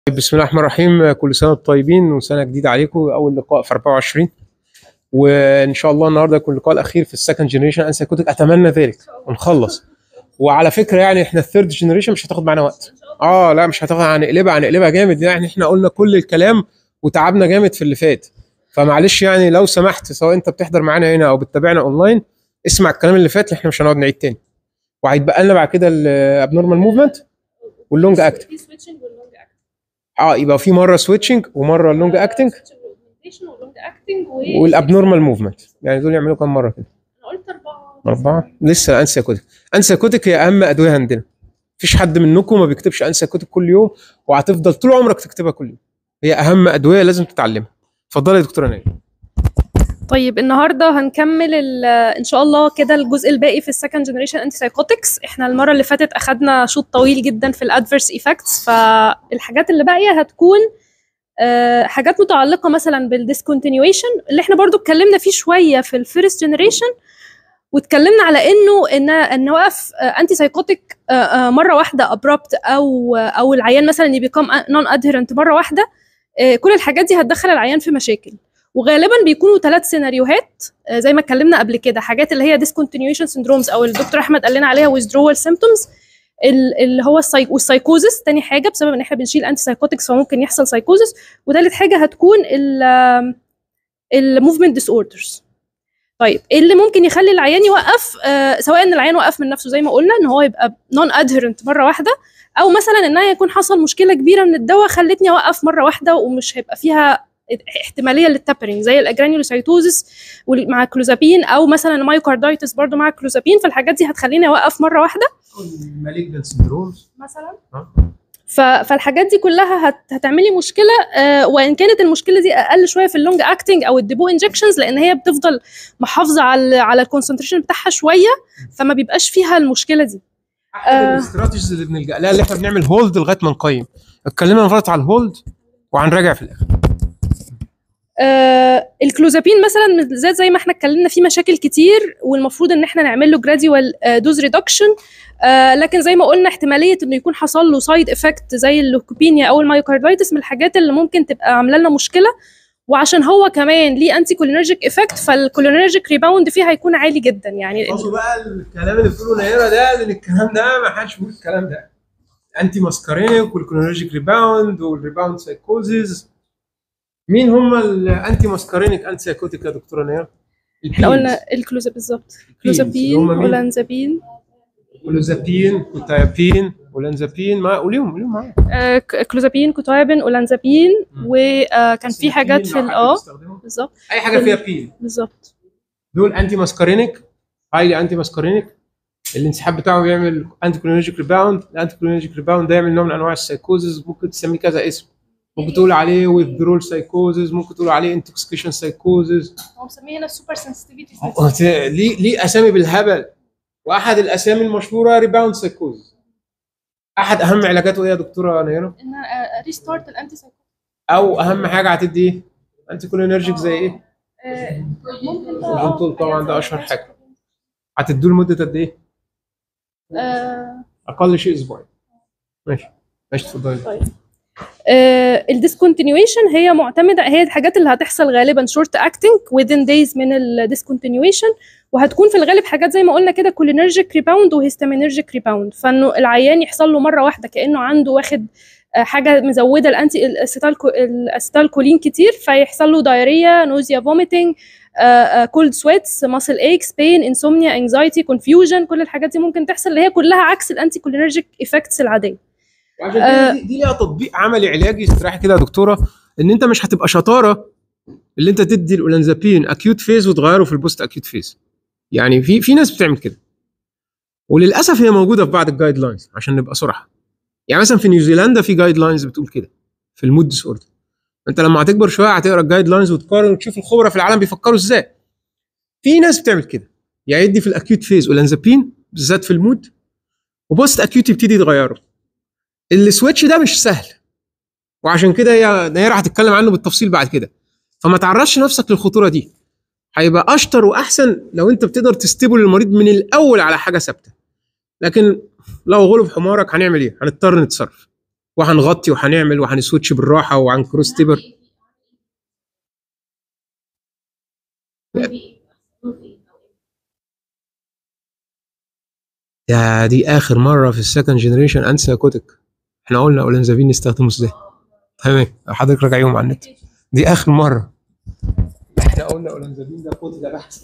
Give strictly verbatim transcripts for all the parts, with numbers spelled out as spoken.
بسم الله الرحمن الرحيم. كل سنه وانتم طيبين وسنه جديده عليكم. اول لقاء في أربعة وعشرين، وان شاء الله النهارده يكون اللقاء الاخير في السكند جنريشن انسايكوتيك، اتمنى ذلك ونخلص. وعلى فكره يعني احنا الثيرد جنريشن مش هتاخد معانا وقت. اه لا مش هتاخد، هنقلبها هنقلبها جامد. يعني احنا قلنا كل الكلام وتعبنا جامد في اللي فات، فمعلش يعني لو سمحت سواء انت بتحضر معانا هنا او بتتابعنا اونلاين اسمع الكلام اللي فات، احنا مش هنقعد نعيد تاني. وهيتبقى لنا بعد كده الابنورمال موفمنت واللونج اكتنج. اه يبقى في مره سويتشنج ومره اللونج اكتنج والابنورمال موفمنت، يعني دول يعملوا كام مره كده؟ انا قلت اربعه. اربعه لسه. انسايكوتيك انسايكوتيك هي اهم ادويه عندنا. مفيش حد منكم ما بيكتبش انسايكوتيك كل يوم، وهتفضل طول عمرك تكتبها كل يوم. هي اهم ادويه لازم تتعلمها. اتفضلي يا دكتوره نايل. طيب النهارده هنكمل ان شاء الله كده الجزء الباقي في السكند جنريشن انتي سايكوتكس. احنا المره اللي فاتت اخدنا شوط طويل جدا في الادفيرس ايفكتس، فالحاجات اللي باقيه هتكون أه حاجات متعلقه مثلا بالديسكونتينيويشن اللي احنا برضو اتكلمنا فيه شويه في الفيرست جنريشن، واتكلمنا على انه ان ان وقف انتي سايكوتيك مره واحده ابرابت او او العيان مثلا يبيكم نون ادهيرنت مره واحده. أه كل الحاجات دي هتدخل العيان في مشاكل، وغالبا بيكونوا ثلاث سيناريوهات زي ما اتكلمنا قبل كده. حاجات اللي هي discontinuation syndromes او الدكتور احمد قال لنا عليها withdrawal symptoms اللي هو السايكوزس. تاني حاجه بسبب ان احنا بنشيل انتي سايكوتكس فممكن يحصل سايكوزس. وثالث حاجه هتكون الموفمنت ديس اوردرز. طيب ايه اللي ممكن يخلي العيان يوقف؟ آه سواء ان العيان وقف من نفسه زي ما قلنا ان هو يبقى نون ادهيرنت مره واحده، او مثلا ان يكون حصل مشكله كبيره من الدواء خلتني اوقف مره واحده ومش هيبقى فيها احتماليه للتابرينج زي الاجرانيولوسايتوزس مع كلوزابين، او مثلا المايوكاردايتس برضو مع كلوزابين. فالحاجات دي هتخليني اوقف مره واحده. المالجنت سندرومز مثلا فالحاجات دي كلها هت... هتعملي مشكله. آه وان كانت المشكله دي اقل شويه في اللونج اكتنج او الديبو انجكشنز، لان هي بتفضل محافظه على على الكونسنتريشن بتاعها شويه، فما بيبقاش فيها المشكله دي. احد آه الاستراتيجيز اللي بنلجا لها اللي احنا بنعمل هولد لغايه ما نقيم. اتكلمنا مرات على الهولد وهنراجع في الاخر. آه الكلوزابين مثلا بالذات زي ما احنا اتكلمنا فيه مشاكل كتير، والمفروض ان احنا نعمل له جراديوال دوز ريدكشن. آه لكن زي ما قلنا احتماليه انه يكون حصل له سايد افكت زي اللوكوبينيا او المايوكاردايتس من الحاجات اللي ممكن تبقى عامله لنا مشكله. وعشان هو كمان ليه انتي كولينرجيك افكت، فالكولينرجيك ريباوند فيه هيكون عالي جدا. يعني خلاص بقى الكلام اللي بتقوله نيره ده، لان الكلام ده ما حدش بيقول الكلام ده. انتي ماسكارينيك والكولينرجيك ريباوند والريباوند سايكوزيز. مين هم الانتي ماسكارينيك انتي سايكوتيك يا دكتوره نيره؟ احنا قلنا الكلوزا بالظبط، كلوزابين ولانزابين كلوزابين كوتايبين ولانزابين. ما قوليهم قوليهم معايا. آه كلوزابين كوتايبين ولانزابين، وكان في حاجات في اه بالظبط اي حاجه فيها بين بالظبط. دول انتي ماسكارينيك، هايلي انتي ماسكارينيك. الانسحاب بتاعه بيعمل انتي كولينرجيك ريباوند. الانتي كولينرجيك ريباوند ده يعمل نوع من انواع السايكوزز، ممكن تسميه كذا اسم. ممكن تقول عليه withdrawal psychosis، ممكن تقول عليه intoxication psychosis. هو مسميه هنا super sensitivity. ليه ليه اسامي بالهبل. واحد الاسامي المشهوره ريباوند سايكوزز. احد اهم علاجاته ايه يا دكتوره نيره؟ ان ريستارت الانتي سايكوزز. او اهم حاجه هتدي ايه؟ انتي كولينرجيك زي ايه؟ ممكن الجنتول طبعا ده اشهر حاجه. هتدوا لمده قد ايه؟ آه اقل شيء اسبوعين. ماشي ماشي اتفضلي. طيب آه الديسكونتينيويشن هي معتمده، هي الحاجات اللي هتحصل غالبا شورت اكتنج within days من الديسكونتينيويشن، وهتكون في الغالب حاجات زي ما قلنا كده كولينرجيك ريباوند وهيستامينرجيك ريباوند. فانه العيان يحصل له مره واحده كانه عنده واخد آه حاجه مزوده الانتي الاسيتالكولين كتير، فيحصل له دايريا، نوزيا، فوميتنج، كولد سويتس، ماسل ايكس، بين، انسومنيا، انكزايتي، كونفيوجن. كل الحاجات دي ممكن تحصل اللي هي كلها عكس الانتي كولينرجيك افكتس العاديه. وعشان كده دي, دي ليها تطبيق عملي علاجي. استريحي كده يا دكتوره، ان انت مش هتبقى شطاره اللي انت تدي الاولانزابين اكيوت فيز وتغيره في البوست اكيوت فيز. يعني في في ناس بتعمل كده، وللاسف هي موجوده في بعض الجايد لاينز عشان نبقى صراحه. يعني مثلا في نيوزيلندا في جايد لاينز بتقول كده في المود ديس اوردر. انت لما هتكبر شويه هتقرا الجايد لاينز وتقارن وتشوف الخبراء في العالم بيفكروا ازاي. في ناس بتعمل كده، يعني يدي في الاكيوت فيز اولانزابين بالذات في المود، وبوست اكيوت يبتدي يتغيره. السويتش ده مش سهل، وعشان كده هي نيره هتتكلم عنه بالتفصيل بعد كده. فما تعرضش نفسك للخطوره دي. هيبقى اشطر واحسن لو انت بتقدر تستيبل المريض من الاول على حاجه ثابته. لكن لو غلب حمارك هنعمل ايه؟ هنضطر نتصرف. وهنغطي وهنعمل وهنسويتش بالراحه وهنكروس تيبر. يا دي اخر مره في السكند جنريشن انتي سايكوتيك احنا قلنا اولانزابين نستخدمه ازاي. تمام حضرتك راجع يوم على النت، دي اخر مره احنا قلنا اولانزابين ده كود ده بحث.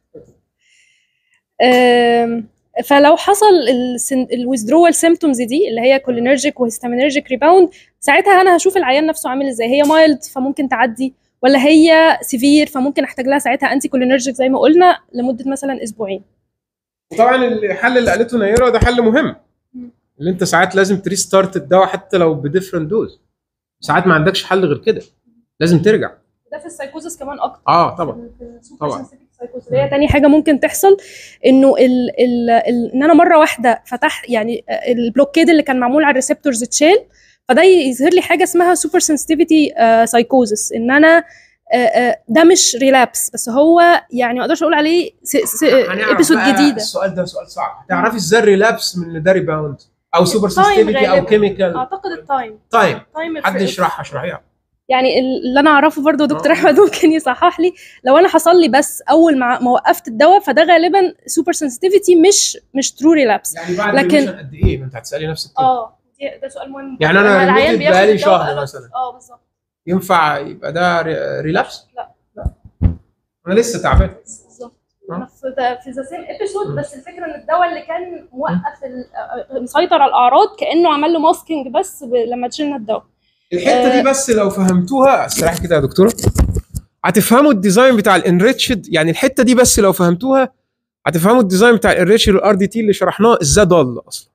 فلو حصل الويزدرول سيمبتومز دي اللي هي كولينرجيك وهيستامينرجيك ريباوند، ساعتها انا هشوف العيان نفسه عامل ازاي، هي مايلد فممكن تعدي ولا هي سيفير فممكن احتاج لها ساعتها انتي كولينرجيك زي ما قلنا لمده مثلا اسبوعين. طبعا الحل اللي قالته نيره ده حل مهم، اللي انت ساعات لازم تريستارت الدواء حتى لو بديفرنت دوز، ساعات ما عندكش حل غير كده لازم ترجع. ده في السايكوزس كمان اكتر. اه طبعا طبعا. هي تاني حاجه ممكن تحصل انه ال ال ال ان انا مره واحده فتح يعني البلوكيد اللي كان معمول على الريسبتورز اتشال، فده يظهر لي حاجه اسمها سوبر سنسيتيفيتي سايكوزس، ان انا ده مش ريلابس بس هو يعني ما اقدرش اقول عليه ابيسود جديده. السؤال ده سؤال صعب، تعرفي ازاي ريلابس من ده ريباوند او سوبر سنسيتيفيتي او كيميكال؟ اعتقد التايم تايم حد يشرحها اشرحيها. يعني اللي انا اعرفه برضو دكتور احمد ممكن يصحح لي، لو انا حصل لي بس اول ما ما وقفت الدواء فده غالبا سوبر سنسيتيفيتي مش مش ترو ريلابس. يعني بعد لكن قد ايه؟ ما انت هتسالي نفسك كده. اه ده سؤال مهم. يعني انا العيان بقالي شهر مثلا اه بالظبط ينفع يبقى ده ريلابس؟ لا لا انا لسه تعبان بالظبط. انا في في ذا سيم ابيسود، بس الفكره ان الدواء اللي كان موقف مسيطر على الاعراض كانه عمل له ماسكينج بس لما تشيلنا الدواء. الحته دي بس لو فهمتوها استريح كده يا دكتوره هتفهموا الديزاين بتاع الانريتشد، يعني الحته دي بس لو فهمتوها هتفهموا الديزاين بتاع الانريتشد والار دي تي اللي شرحناه ازاي ضل اصلا،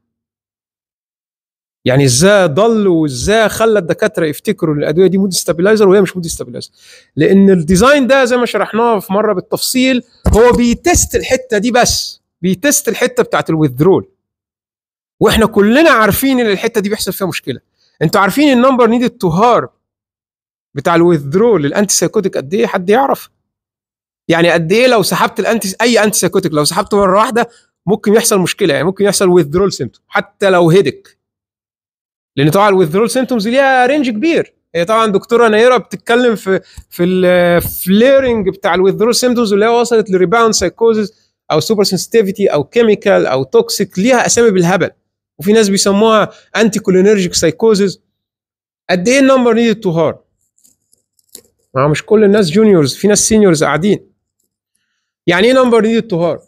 يعني ازاي ضل وازاي خلى الدكاتره يفتكروا الادويه دي مود ستابيلايزر وهي مش مود ستابيلايزر، لان الديزاين ده زي ما شرحناه في مره بالتفصيل هو بيتست الحته دي بس، بيتست الحته بتاعت الويذرول، واحنا كلنا عارفين ان الحته دي بيحصل فيها مشكله. انتوا عارفين النمبر نيدد تو هار بتاع الويذرول للانتي سايكوتيك قد ايه؟ حد يعرف؟ يعني قد ايه لو سحبت الانتي اي انتي سايكوتيك لو سحبته مره واحده ممكن يحصل مشكله، يعني ممكن يحصل ويذرول سيمتوم حتى لو هيدك، لان طبعا الويذرول سيمتومز ليها رينج كبير. هي طبعا دكتوره نيره بتتكلم في في الفليرنج بتاع الويذرول سيمتومز اللي هي وصلت لريباوند سايكوزز او سوبر سنسيتيفيتي او كيميكال او توكسيك، ليها اسامي بالهبل، وفي ناس بيسموها انتي كولينرجيك سايكوزز. قد ايه النمبر نيدد تو هار؟ ما مش كل الناس جونيورز، في ناس سينيورز قاعدين. يعني ايه نمبر نيدد تو هار؟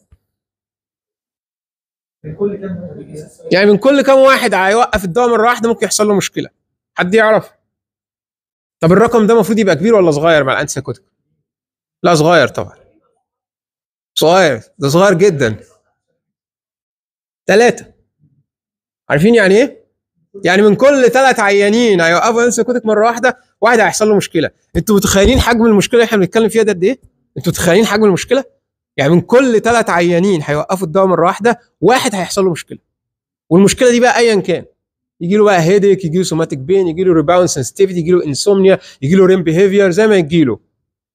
يعني من كل كام واحد هيوقف الدواء مره واحده ممكن يحصل له مشكله. حد يعرف؟ طب الرقم ده المفروض يبقى كبير ولا صغير مع الانتي سايكوتيك؟ لا صغير طبعا، صغير، ده صغير جدا. ثلاثة. عارفين يعني ايه؟ يعني من كل ثلاث عيانين هيوقفوا انتي سايكوتيك مره واحده واحد هيحصل له مشكله. انتوا متخيلين حجم المشكله اللي احنا بنتكلم فيها ده قد ايه؟ انتوا متخيلين حجم المشكله؟ يعني من كل ثلاث عيانين هيوقفوا الدواء مره واحده واحد هيحصل له مشكله. والمشكله دي بقى ايا كان، يجي له بقى هيديك، يجي له سوماتيك بين، يجي له ريباوند سنسيتيفيتي، يجي له انسومنيا، يجي له ريم بيهيفير، زي ما يجي له.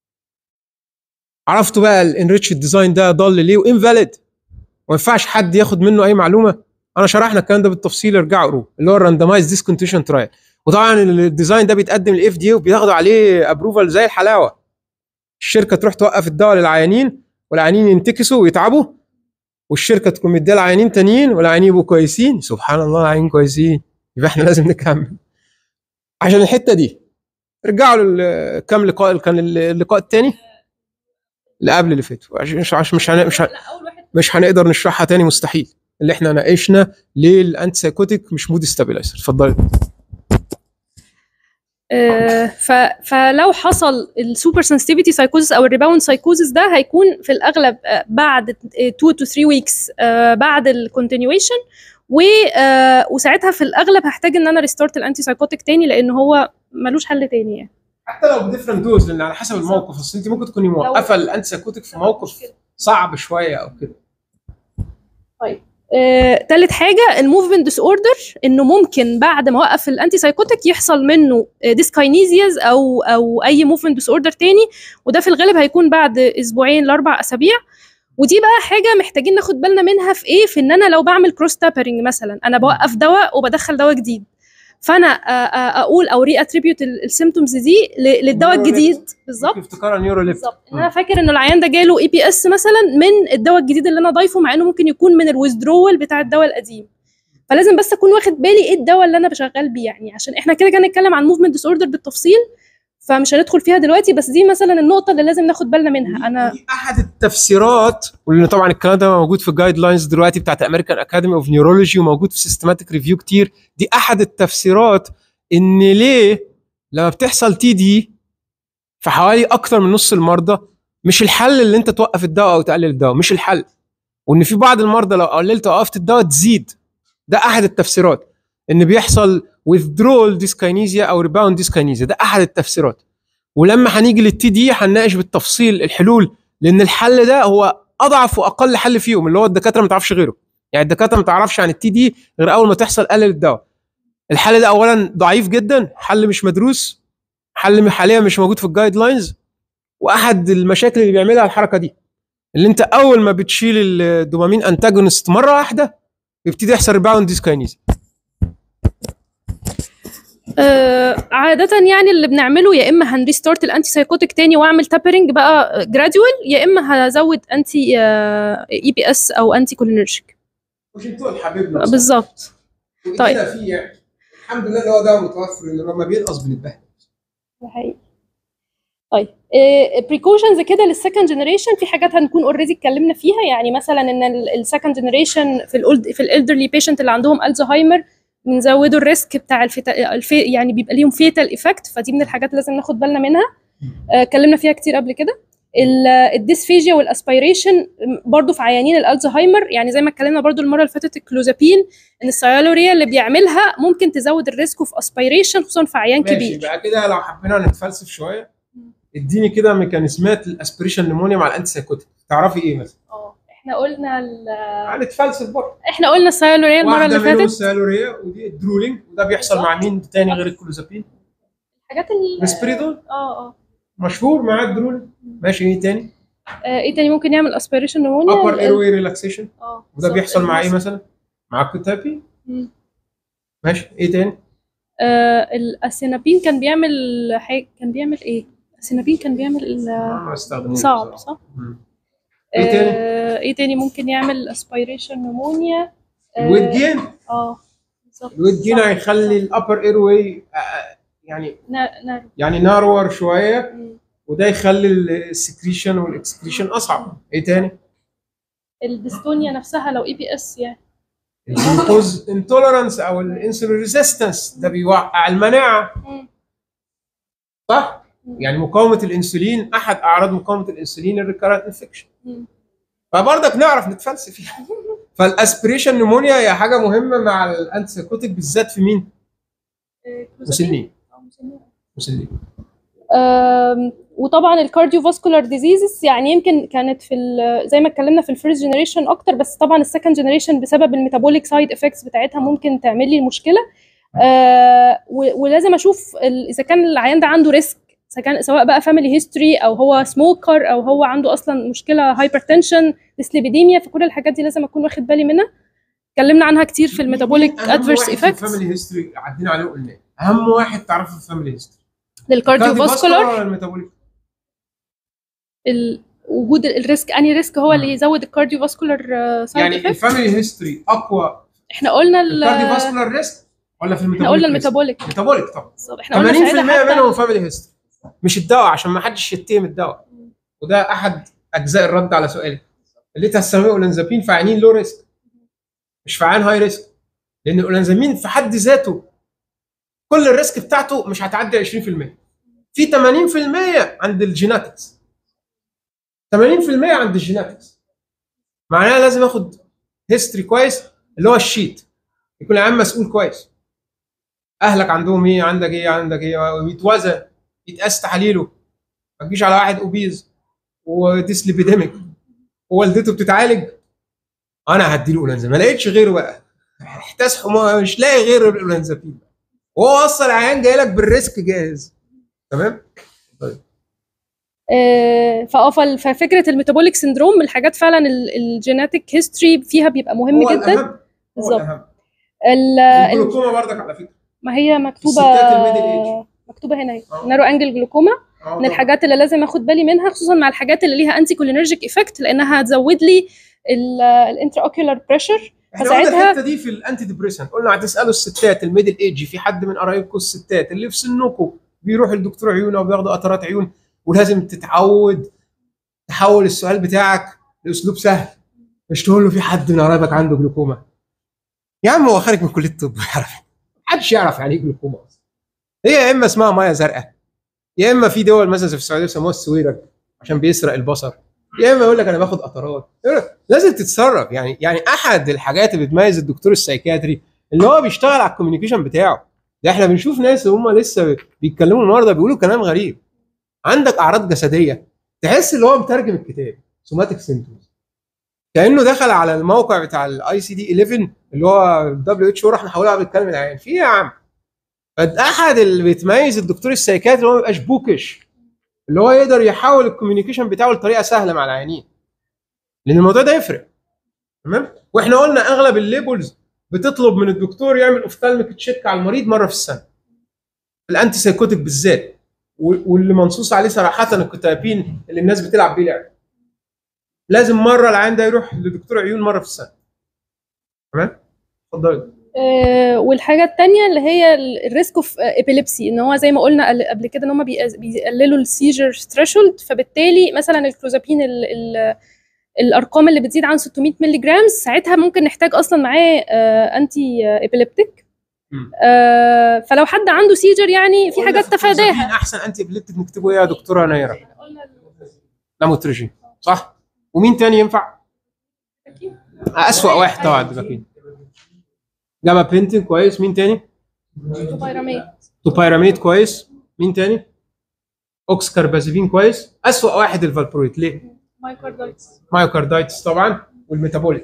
عرفتوا بقى الانريتش ديزاين ده ضل ليه وانفاليد؟ ما ينفعش حد ياخد منه اي معلومه. انا شرحنا الكلام ده بالتفصيل، ارجعوا قروه، اللي هو الراندمايز ديسكونتيشن ترايل. وطبعا الديزاين ده بيتقدم للاف دي وبياخدوا عليه ابروفال زي الحلاوه. الشركه تروح توقف الدواء للعيانين والعيانين ينتكسوا ويتعبوا، والشركه تكون مديه لعيانين تانيين والعيانين يبقوا كويسين. سبحان الله، العيانين كويسين، يبقى احنا لازم نكمل. عشان الحته دي ارجعوا لكام لقاء، كان اللقاء الثاني اللي قبل اللي فات، عشان مش مش مش, مش هنقدر نشرحها تاني مستحيل. اللي احنا ناقشنا ليه الانتي سايكوتيك مش مود ستابيلايزر. اتفضلي. فلو حصل السوبر سنسيتيفيتي سايكوزس او الريباوند سايكوزس ده هيكون في الاغلب بعد اتنين تو ثلاثة ويكس بعد الكونتينيويشن، وساعتها في الاغلب هحتاج ان انا ريستارت الانتي سايكوتيك تاني لان هو ملوش حل تاني يعني. حتى لو بديفرنت دوز، لان على حسب الموقف، اصل انت ممكن تكوني موقفه الانتي سايكوتيك في موقف صعب شويه او كده. طيب آه، تالت حاجه الموفمنت ديس اوردر، انه ممكن بعد ما اوقف الانتي سايكوتيك يحصل منه ديسكاينيزياز او او اي موفمنت ديس اوردر تاني، وده في الغالب هيكون بعد اسبوعين لاربع اسابيع. ودي بقى حاجه محتاجين ناخد بالنا منها في ايه، في ان انا لو بعمل كروس تابرنج مثلا، انا بوقف دواء وبدخل دواء جديد، فانا آه، آه، اقول او ري اتريبيوت السيمتومز دي ل- للدواء الجديد بالظبط. افتكارها نيوروليبت. بالظبط ان انا فاكر انه العيان ده جاله اي بي اس مثلا من الدواء الجديد اللي انا ضايفه، مع انه ممكن يكون من الويزدرول بتاع الدواء القديم. فلازم بس اكون واخد بالي ايه الدواء اللي انا بشغل بيه، يعني عشان احنا كده كده هنتكلم عن موفمنت ديس اوردر بالتفصيل، فمش هندخل فيها دلوقتي، بس دي مثلا النقطه اللي لازم ناخد بالنا منها. انا دي احد التفسيرات، واللي طبعا الكلام ده موجود في الجايد لاينز دلوقتي بتاعت امريكان اكاديمي اوف نيورولوجي، وموجود في سيستماتيك ريفيو كتير. دي احد التفسيرات ان ليه لما بتحصل تي دي في حوالي اكتر من نص المرضى، مش الحل اللي انت توقف الدواء او تقلل الدواء، مش الحل، وان في بعض المرضى لو قللت او وقفت الدواء تزيد. ده احد التفسيرات، ان بيحصل withdrawal dyskinesia او rebound dyskinesia. ده احد التفسيرات. ولما هنيجي للتي دي هنناقش بالتفصيل الحلول، لان الحل ده هو اضعف واقل حل فيهم، اللي هو الدكاتره ما تعرفش غيره. يعني الدكاتره ما تعرفش عن التي دي غير اول ما تحصل قلل الدواء. الحل ده اولا ضعيف جدا، حل مش مدروس، حل حاليا مش موجود في الجايد لاينز. واحد المشاكل اللي بيعملها الحركه دي، اللي انت اول ما بتشيل الدوبامين انتاجونست مره واحده بيبتدي يحصل ريباوند ديسكاينيزيا. آه عادة يعني اللي بنعمله يا اما هنريستارت الانتي سايكوتيك تاني واعمل تابرنج بقى جراديوال، يا اما هزود انتي اي بي اس او انتي كولينرجيك. مش انتوا حبيبنا بالظبط. طيب فيه يعني الحمد لله اللي هو ده متوفر، ان لما بينقص بنتبهدل. ده حقيقي. طيب بريكوشنز كده للسكند جنريشن، في حاجات هنكون اوريدي اتكلمنا فيها، يعني مثلا ان السكند جنريشن في الأولد في الالدرلي بيشنت اللي عندهم الزهايمر بنزودوا الريسك بتاع الفيتا الفي يعني بيبقى ليهم فيتال ايفكت، فدي من الحاجات اللي لازم ناخد بالنا منها. اتكلمنا فيها كتير قبل كده. الديسفيجيا والاسبيريشن برضو في عيانين الالزهايمر، يعني زي ما اتكلمنا برضو المره اللي فاتت الكلوزابين، ان السيالوريا اللي بيعملها ممكن تزود الريسك في اسبيريشن خصوصا في عيان ماشي كبير. بقى كده لو حبينا نتفلسف شويه، اديني كده ميكانيزمات الاسبريشن نمونيا مع الانتي سايكوتيك، تعرفي ايه مثلا؟ اه احنا قلنا هنتفلسف برضه. احنا قلنا السيالوريا المره اللي فاتت، السيالوريا ودي الدرولينج، وده بيحصل مع مين تاني غير الكلوزابين؟ الحاجات الريسبريدون اه اه مشهور مع الدرولينج. ماشي، ايه تاني؟ آه ايه تاني ممكن يعمل اسبيريشن نمونيا؟ upper airway relaxation. اه وده بيحصل مع ايه مثلا؟ مع الكوتابي. ماشي، ايه تاني؟ آه الاسينابين كان بيعمل حاجه، كان بيعمل ايه؟ الاسينابين كان بيعمل ما استخدموش صعب صح؟ مم. ايه تاني؟ آه ايه تاني ممكن يعمل اسبيريشن نمونيا؟ الويت جين. اه بالظبط. الويت جين هيخلي الابر اير واي يعني نا... نا... يعني نارور شويه، وده يخلي السكريشن والاكسكريشن اصعب. ايه تاني؟ الديستونيا نفسها لو اي بي اس يعني الجلوكوز انتولرانس او الانسولين ريزيستنس، ده بيوقع المناعه. صح؟ يعني مقاومه الانسولين، احد اعراض مقاومه الانسولين الريكارنت انفكشن. فبرضك نعرف نتفلسف فيها. فالاسبريشن نمونيا هي حاجه مهمه مع الانتي سايكوتيك، بالذات في مين؟ مسنين. مسنين. وطبعا الكارديو فاسكولار ديزيزز، يعني يمكن كانت في زي ما اتكلمنا في الفيرست جنريشن اكتر، بس طبعا السكند جنريشن بسبب الميتابوليك سايد افكتس بتاعتها ممكن تعمل لي المشكله. آه ولازم اشوف اذا كان العيان ده عنده ريسك، اذا كان سواء بقى فاميلي هيستوري او هو سموكر او هو عنده اصلا مشكله هايبرتنشن ديسليبيديميا، فكل الحاجات دي لازم اكون واخد بالي منها. اتكلمنا عنها كتير في الميتابوليك ادفيرس ايفكتس. الفاميلي هيستوري عدينا عليه وقلنا اهم واحد تعرفه في الفاميلي هيستوري للكارديو فاسكولار ولا الميتابوليك؟ وجود الريسك، اني ريسك هو اللي يزود الكارديو فاسكولار سايد يعني الفاميلي هيستوري اقوى. احنا قلنا الكارديو فاسكولار ريسك ولا في الميتابوليك؟ احنا قلنا الميتابوليك. الميتابوليك طبعا احنا قلنا ثمانين بالمية منهم فاميلي هيستوري، مش الدواء، عشان ما حدش يتهم الدواء. وده احد اجزاء الرد على سؤالك. اللي تسميه اولانزابين في عيانين لو ريسك، مش في عيان هاي ريسك، لان الاولانزابين في حد ذاته كل الريسك بتاعته مش هتعدي عشرين بالمية. في ثمانين بالمية عند الجيناتكس، ثمانين بالمية عند الجيناتكس. معناها لازم اخد هيستوري كويس، اللي هو الشيت، يكون العيان مسؤول كويس. اهلك عندهم ايه، عندك ايه، عندك ايه، ويتوزن، يتقاس تحاليله. ما تجيش على واحد اوبيز وديسليبيديميك ووالدته بتتعالج انا هديله اولانزابين، ما لقيتش غيره بقى، احتاس مش لاقي غير الاولانزابين، وهو اصلا العيان جاي لك بالريسك جاهز. تمام؟ طيب. آه ففكره الميتابوليك سندروم من الحاجات فعلا الجيناتيك هيستوري فيها بيبقى مهم هو جدا. الأهم. بالظبط. الجلوكوما برضك على فكره ما هي مكتوبه الستات الميدل ايج. مكتوبه هنا اهي آه. نارو انجل جلوكوما آه من الحاجات اللي لازم اخد بالي منها، خصوصا مع الحاجات اللي ليها انتي كولينرجيك افكت، لانها هتزود لي الانترا اوكيولار بريشر. احنا قلنا فساعتها الحته دي في الانتي ديبريسنت، قلنا هتسالوا الستات الميدل ايج، في حد من قرايبكم الستات اللي في سنكم بيروح لدكتور عيون او بياخدوا قطرات عيون، ولازم تتعود تحول السؤال بتاعك لاسلوب سهل، مش تقول له في حد من قرايبك عنده جلوكوما. يا عم هو خارج من كليه الطب يعرف، محدش يعرف يعني ايه جلوكوما اصلا. هي يا اما اسمها ميه زرقاء، يا اما في دول مثلا في السعوديه بيسموها السويرج عشان بيسرق البصر، يا اما يقول لك انا باخد قطرات. لازم تتصرف. يعني يعني احد الحاجات اللي بتميز الدكتور السايكاتري اللي هو بيشتغل على الكوميونيكيشن بتاعه. ده احنا بنشوف ناس هم لسه بيتكلموا المرضى بيقولوا كلام غريب. عندك اعراض جسديه تحس اللي هو مترجم الكتاب، سوماتيك سيمبتومز، كانه دخل على الموقع بتاع الاي سي دي احداشر اللي هو دبليو اتش او راح محولها بالكلام العام. في ايه يا عم؟ فاحد اللي بيتميز الدكتور السايكاتري هو ما يبقاش بوكش، اللي هو يقدر يحول الكوميونيكيشن بتاعه لطريقه سهله مع العيانين، لان الموضوع ده يفرق. تمام. واحنا قلنا اغلب الليبلز بتطلب من الدكتور يعمل اوفتالميك تشيك على المريض مره في السنه، الانتي سايكوتيك بالذات، واللي منصوص عليه صراحه الكتابين اللي الناس بتلعب بيه لعب، لازم مره العيان ده يروح لدكتور عيون مره في السنه. تمام. اتفضلي. آه، والحاجه الثانيه اللي هي الريسك اوف ابيليبسي، ان هو زي ما قلنا قبل كده ان هم بيقللوا السيجر ثريشولد، فبالتالي مثلا الكلوزابين ال ال الارقام اللي بتزيد عن ستمية مللي جرام ساعتها ممكن نحتاج اصلا معاه آه انتي ابيليبتيك. آه فلو حد عنده سيجر يعني في حاجات تفاداها. احسن انتي ابيليبتيك نكتبه ايه يا دكتوره نيره؟ لاموتريجين، صح؟ ومين تاني ينفع؟ اسوأ واحد طبعا الدباكين. جاما بنتين كويس. مين تاني؟ توبايراميد. توبايراميد كويس. مين تاني؟ اوكسكاربازيبين كويس. اسوأ واحد الفالبرويت. ليه؟ مايوكاردايتس. مايوكاردايتس طبعا، والميتابوليك.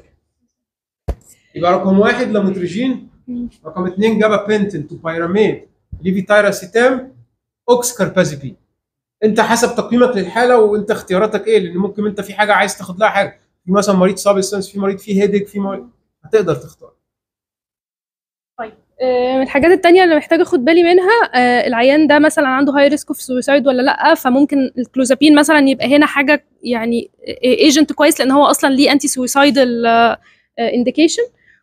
يبقى رقم واحد لاموتريجين، رقم اثنين جاما بنتين، توبايراميد، ليفيتايراسيتام، اوكسكاربازيبين. انت حسب تقييمك للحاله وانت اختياراتك ايه، لان ممكن انت في حاجه عايز تاخد لها حاجه، في مثلا مريض سابستنس، في مريض فيه هيدك، في مريض هتقدر تختار. طيب من الحاجات التانية اللي محتاجة اخد بالي منها العيان ده مثلا عنده هاي ريسك اوف سويسايد ولا لا، فممكن الكلوزابين مثلا يبقى هنا حاجة يعني ايجنت كويس لان هو اصلا ليه انتي سويسايدال انديكيشن.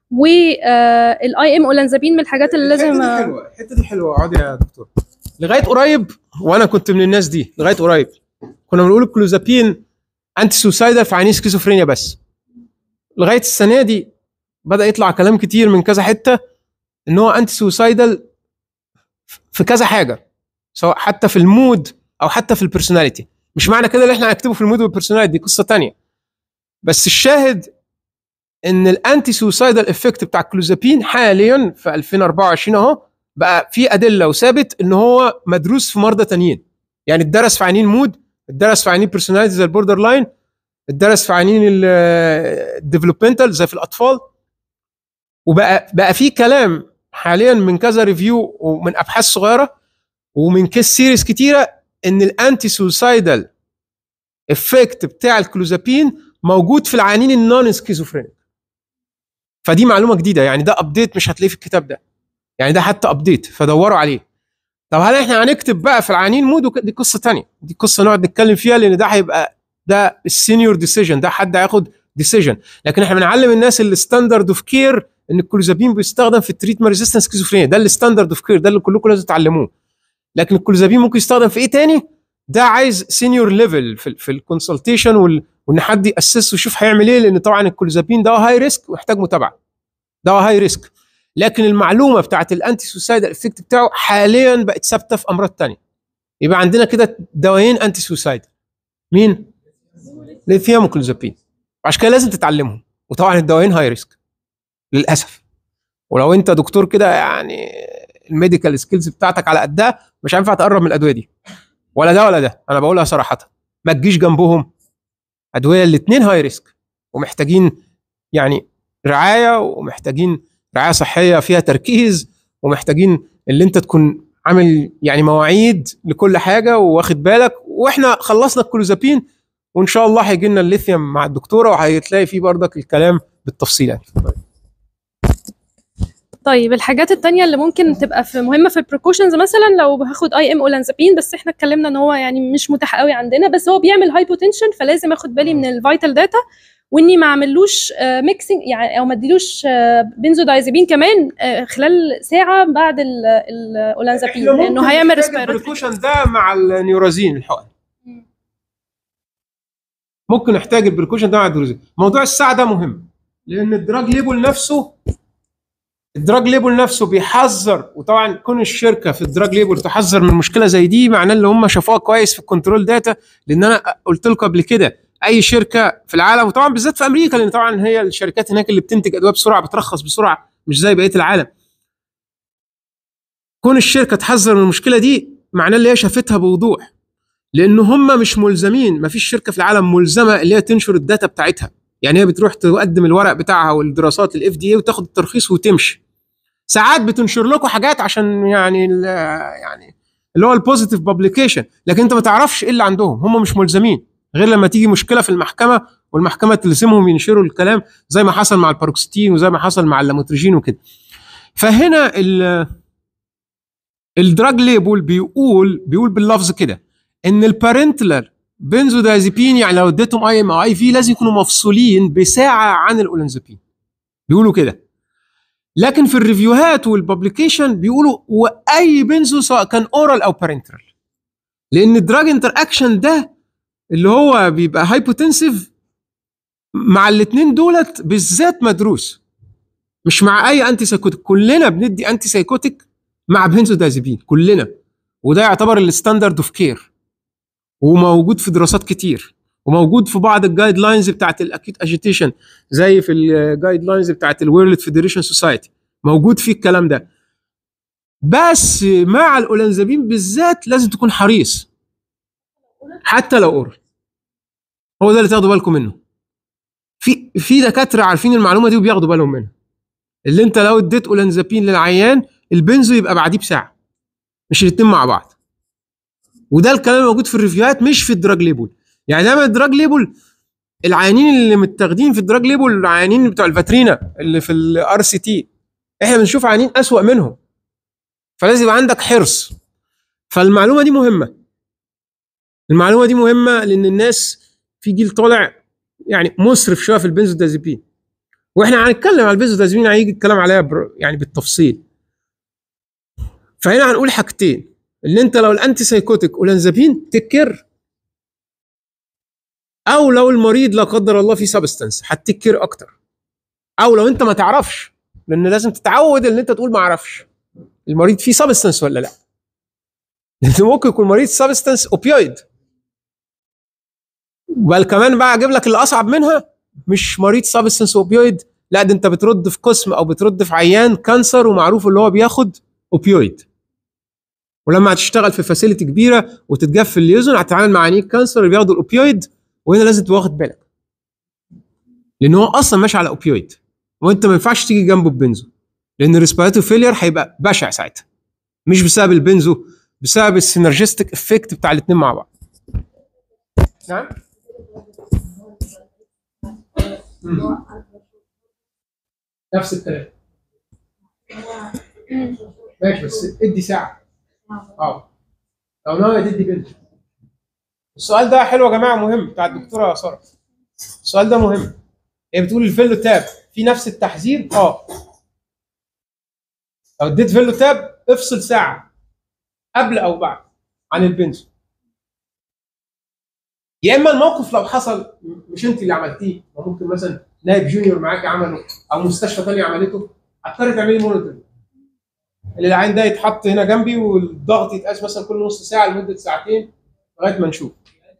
والاي ام اولانزابين من الحاجات اللي لازم. الحته دي حلوه، الحته دي حلوه. اقعدي يا دكتور. لغايه قريب وانا كنت من الناس دي، لغايه قريب كنا بنقول الكلوزابين انتي سويسايدال في عيانين سكيزوفرينيا بس. لغايه السنه دي بدا يطلع كلام كتير من كذا حته ان هو انتي سويسايدال في كذا حاجه، سواء حتى في المود او حتى في البيرسوناليتي. مش معنى كده اللي احنا هنكتبه في المود والبيرسوناليتي، دي قصه تانية. بس الشاهد ان الانتي سويسايدال افكت بتاع الكلوزابين حاليا في ألفين وأربعة وعشرين اهو بقى في ادله وثابت ان هو مدروس في مرضى تانيين. يعني اتدرس في عيانين مود، اتدرس في عيانين بيرسوناليتي زي البوردر لاين، اتدرس في عيانين الديفلوبمنتال زي في الاطفال. وبقى بقى في كلام حاليا من كذا ريفيو ومن ابحاث صغيره ومن كيس سيريز كتيره ان الانتي سويسايدال افكت بتاع الكلوزابين موجود في العيانين النون سكيزوفرينيك. فدي معلومه جديده، يعني ده ابديت مش هتلاقيه في الكتاب ده، يعني ده حتى ابديت فدوروا عليه. طب هل احنا هنكتب بقى في العيانين مود؟ دي قصه ثانيه، دي قصه نقعد نتكلم فيها، لان ده هيبقى ده السينيور ديسيجن، ده حد هياخد ديسيجن. لكن احنا بنعلم الناس الستاندرد اوف كير ان الكلوزابين بيستخدم في التريتمنت ريزيستنس سكيزوفرينيا، ده الستاندرد اوف كير، ده اللي كلكم لازم تتعلموه. لكن الكلوزابين ممكن يستخدم في ايه تاني؟ ده عايز سينيور ليفل في, في الكونسلتيشن وان حد ياسس ويشوف هيعمل ايه، لان طبعا الكلوزابين ده هاي ريسك ويحتاج متابعه، ده هاي ريسك. لكن المعلومه بتاعت الانتي سوسايدال افكت بتاعه حاليا بقت ثابته في امراض ثانيه. يبقى عندنا كده دوايين انتي سوسايدال. مين؟ ليثيوم وكلوزابين. عشان كده لازم تتعلمهم. وطبعا الدوايين هاي ريسك للاسف. ولو انت دكتور كده يعني الميديكال سكيلز بتاعتك على قدها مش هينفع تقرب من الادويه دي، ولا ده ولا ده. انا بقولها صراحه، ما تجيش جنبهم. ادويه الاثنين هاي ريسك ومحتاجين يعني رعايه، ومحتاجين رعايه صحيه فيها تركيز، ومحتاجين اللي انت تكون عامل يعني مواعيد لكل حاجه واخد بالك. واحنا خلصنا الكلوزابين وان شاء الله هيجي لنا الليثيوم مع الدكتوره وهتلاقي فيه بردك الكلام بالتفصيل يعني. طيب الحاجات التانية اللي ممكن تبقى في مهمة في البريكوشنز، مثلا لو هاخد اي ام اولانزابين، بس احنا اتكلمنا ان هو يعني مش متاح قوي عندنا، بس هو بيعمل هايبوتنشن، فلازم اخد بالي من الفيتال داتا، واني ما اعملوش ميكسنج يعني، او ما اديلوش بنزودايزابين كمان آه، خلال ساعة بعد الاولانزابين، لانه هيعمل ريسبيراتوري. البريكوشن ده مع النيورازين الحقن. ممكن نحتاج البريكوشن ده مع النيورازين. موضوع الساعة ده مهم، لان الدراج ليبل نفسه الدراج ليبل نفسه بيحذر، وطبعا كون الشركه في الدراج ليبل تحذر من مشكله زي دي معناه ان هم شافوها كويس في الكنترول داتا. لان انا قلت لكم قبل كده اي شركه في العالم، وطبعا بالذات في امريكا، لان طبعا هي الشركات هناك اللي بتنتج ادويه بسرعه بترخص بسرعه مش زي بقيه العالم. كون الشركه تحذر من المشكله دي معناه اللي هي شافتها بوضوح، لان هم مش ملزمين. ما فيش شركه في العالم ملزمه اللي هي تنشر الداتا بتاعتها. يعني هي بتروح تقدم الورق بتاعها والدراسات الاف دي اي وتاخد الترخيص وتمشي. ساعات بتنشر لكم حاجات عشان يعني يعني اللي هو البوزيتيف بابليكيشن، لكن انت ما تعرفش ايه اللي عندهم. هم مش ملزمين غير لما تيجي مشكله في المحكمه والمحكمه تلزمهم ينشروا الكلام، زي ما حصل مع الباروكستين وزي ما حصل مع اللاموتريجين وكده. فهنا الدراج ليبل بيقول بيقول باللفظ كده ان البارنتلر بنزودازيبين، يعني لو اديتهم اي ام او اي في لازم يكونوا مفصولين بساعه عن الاولانزابين، بيقولوا كده. لكن في الريفيوهات والببليكيشن بيقولوا واي بنزو سواء كان اورال او بارنترال، لان الدراج انتر اكشن ده اللي هو بيبقى هايبوتنسيف مع الاثنين دولت بالذات مدروس، مش مع اي انتي سايكوتيك. كلنا بندي انتي سايكوتيك مع بنزودازيبين كلنا، وده يعتبر الستاندرد اوف كير، وموجود في دراسات كتير، وموجود في بعض الجايد لاينز بتاعت الاكيوت اجيتيشن، زي في الجايد لاينز بتاعت الورلد فيدريشن سوسايتي موجود فيه الكلام ده. بس مع الاولانزابين بالذات لازم تكون حريص حتى لو اورال. هو ده اللي تاخدوا بالكم منه. في في دكاتره عارفين المعلومه دي وبياخدوا بالهم منها، اللي انت لو اديت اولانزابين للعيان البنزو يبقى بعديه بساعه، مش الاثنين مع بعض. وده الكلام موجود في الريفيوهات مش في الدراج ليبل. يعني دايما الدراج ليبل العيانين اللي متاخدين في الدراج ليبل العيانين بتوع الفاترينا اللي في الار سي تي، احنا بنشوف عيانين اسوأ منهم، فلازم يبقى عندك حرص. فالمعلومه دي مهمه، المعلومه دي مهمه لان الناس في جيل طالع يعني مسرف شويه في البنزودازيبين، واحنا هنتكلم على البنزودازيبين، هيجي الكلام عليها يعني بالتفصيل. فهنا هنقول حاجتين، اللي انت لو الانتي سايكوتيك اولانزابين تكر، او لو المريض لا قدر الله في سبستانس هتكر اكتر، او لو انت ما تعرفش، لان لازم تتعود ان انت تقول ما اعرفش المريض فيه سبستانس ولا لا. لان ممكن يكون مريض سبستانس اوبيويد، بل كمان بقى اجيب لك اللي اصعب منها، مش مريض سبستانس اوبيويد، لا ده انت بترد في قسم او بترد في عيان كانسر ومعروف اللي هو بياخد اوبيويد، ولما هتشتغل في فاسيلتي كبيره وتتجف في الليزون هتتعامل مع عيانين كانسر اللي بياخدوا الاوبيويد، وهنا لازم تبقى واخد بالك لان هو اصلا ماشي على اوبيويد، وانت ما ينفعش تيجي جنبه ببنزو، لان الريسبيراتوري فيلير هيبقى بشع ساعتها، مش بسبب البنزو، بسبب السينرجستيك افكت بتاع الاثنين مع بعض. نعم نفس الكلام ماشي، بس ادي ساعه. اه لو ناوي تدي بنزو. السؤال ده حلو يا جماعه، مهم، بتاع الدكتوره ساره. السؤال ده مهم. هي بتقول الفيلو تاب في نفس التحذير؟ اه لو اديت فيلو تاب افصل ساعه قبل او بعد عن البنزو. يا اما الموقف لو حصل مش انت اللي عملتيه، ممكن مثلا نائب جونيور معاك عمله او مستشفى ثانيه عملته، هتضطر تعملي مونيتور، اللي العين ده يتحط هنا جنبي والضغط يتقاس مثلا كل نص ساعه لمده ساعتين لغايه ما نشوف،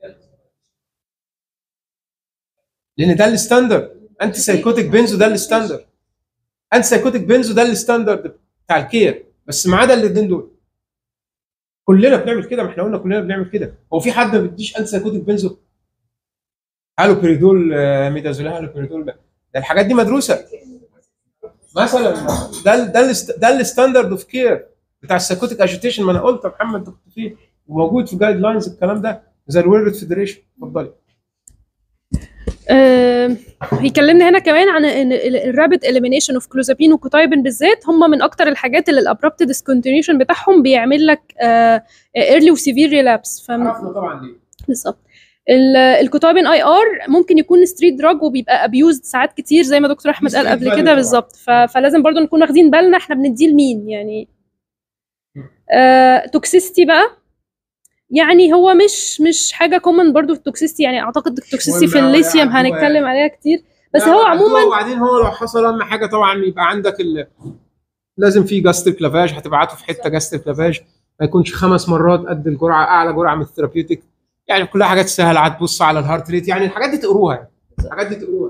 لان ده الستاندرد. انتي سايكوتيك بنزو ده الستاندرد، انتي سايكوتيك بنزو ده الستاندرد بتاع الكير، بس ما عدا الاثنين دول. كلنا بنعمل كده، ما احنا قلنا كلنا بنعمل كده. هو في حد ما بيديش انتي سايكوتيك بنزو؟ هالوبريدول، ميدازولام، هالوبريدول، ده الحاجات دي مدروسه مثلا. ده ده ده الستاندرد اوف كير بتاع السايكوتيك اجيتيشن. ما انا قلت يا محمد كنت فيه وموجود في جايد لاينز الكلام ده زي الورلد فيدريشن. اتفضلي. آه، هيكلمنا هنا كمان عن ان الرابid elimination of clozapine وكوتايبين بالذات هم من اكتر الحاجات اللي الابربت discontinuation بتاعهم بيعمل لك آه early وسيفير relapse. عرفنا طبعا ليه. بالظبط. الكوتايبين اي ار ممكن يكون ستريت دراج وبيبقى ابيوزد ساعات كتير زي ما دكتور احمد قال قبل كده بالظبط. فلازم برضو نكون واخدين بالنا احنا بنديه لمين يعني. آه، توكسيستي بقى يعني هو مش مش حاجه كومن برضو في التوكسيستي، يعني اعتقد التوكسيستي في الليثيوم هنتكلم يعني عليها كتير، بس هو عموما. وبعدين هو لو حصل اهم حاجه طبعا يبقى عندك ال... لازم في جاستريك لافاج، هتبعته في حته جاستريك لافاج ما يكونش خمس مرات قد الجرعه، اعلى جرعه من الثيرابيوتيك، يعني كلها حاجات سهله. هتبص على الهارت ريت، يعني الحاجات دي تقروها، الحاجات دي تقروها.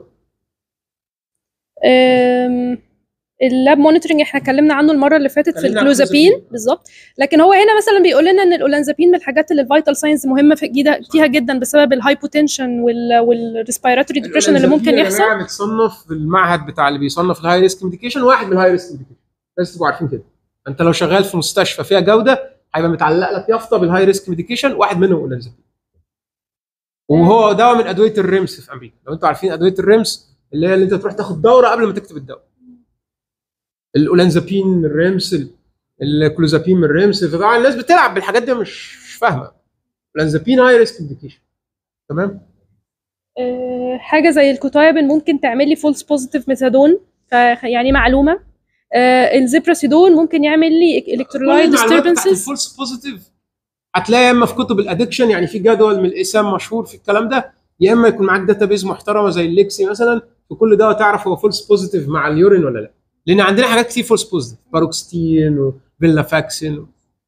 اللاب مونيتورنج احنا اتكلمنا عنه المره اللي فاتت في الكلوزابين بالظبط، لكن هو هنا مثلا بيقول لنا ان الاولانزابين من الحاجات اللي الفيتال ساينز مهمه فيها جدا بسبب الهايبوتنشن والريسبيراتوري ديبريشن اللي ممكن يحصل. الأولانزابين متصنف في المعهد بتاع اللي بيصنف الهاي ريسك ميديكيشن، واحد من الهاي ريسك ميديكيشن، بس تبقوا عارفين كده. انت لو شغال في مستشفى فيها جوده هيبقى متعلق لك يافطه بالهاي ريسك ميديكيشن، واحد منهم اولانزابين. وهو دواء من ادويه الريمس في امريكا، لو انتوا عارفين ادويه الريمس اللي هي اللي انت تروح تاخد دوره قبل ما تكتب الدواء. الاولانزابين من الريمس، الكلوزابين من الريمس، فطبعا الناس بتلعب بالحاجات دي مش فاهمه. اولانزابين هاي ريسك ميديكيشن. تمام. أه حاجه زي الكوتايبين ممكن تعمل لي فولس بوزيتيف ميثادون، يعني معلومه. أه الزيبراسيدون ممكن يعمل لي الكترولايت ديستربنسز. الفولس بوزيتيف هتلاقي يا اما في كتب الادكشن، يعني في جدول من الاسام مشهور في الكلام ده، يا اما يكون معاك داتابيز محترمه زي الليكسي مثلا، في كل دواء تعرف هو فولس بوزيتيف مع اليورين ولا لا، لان عندنا حاجات كتير فولس بوزيتيف، باروكستين وفيلافاكسين.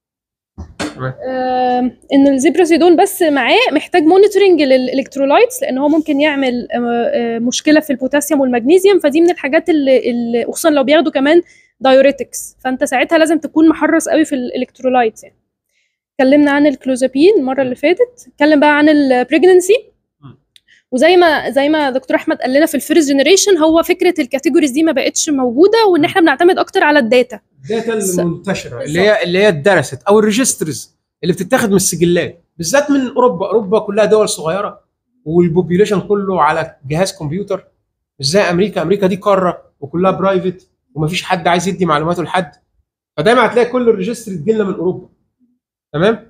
آه ان الزيبراسيدون بس معاه محتاج مونيتورنج للالكترولايتس، لان هو ممكن يعمل آه مشكله في البوتاسيوم والمغنيسيوم، فدي من الحاجات اللي, اللي خصوصا لو بياخدوا كمان دايوريتكس، فانت ساعتها لازم تكون محرص قوي في الالكترولايتس. يعني اتكلمنا عن الكلوزابين المره اللي فاتت، اتكلم بقى عن البريجننسي. وزي ما زي ما دكتور احمد قال لنا في الفيرست جنريشن، هو فكره الكاتيجوريز دي ما بقتش موجوده، وان احنا بنعتمد اكتر على الداتا الداتا المنتشره اللي هي اللي هي اتدرست، او الريجسترز اللي بتتاخد من السجلات، بالذات من اوروبا. اوروبا كلها دول صغيره والبوبيوليشن كله على جهاز كمبيوتر، مش زي امريكا. امريكا دي قاره وكلها برايفت ومفيش حد عايز يدي معلوماته لحد، فدايما هتلاقي كل الريجستر تجيلنا من اوروبا. تمام.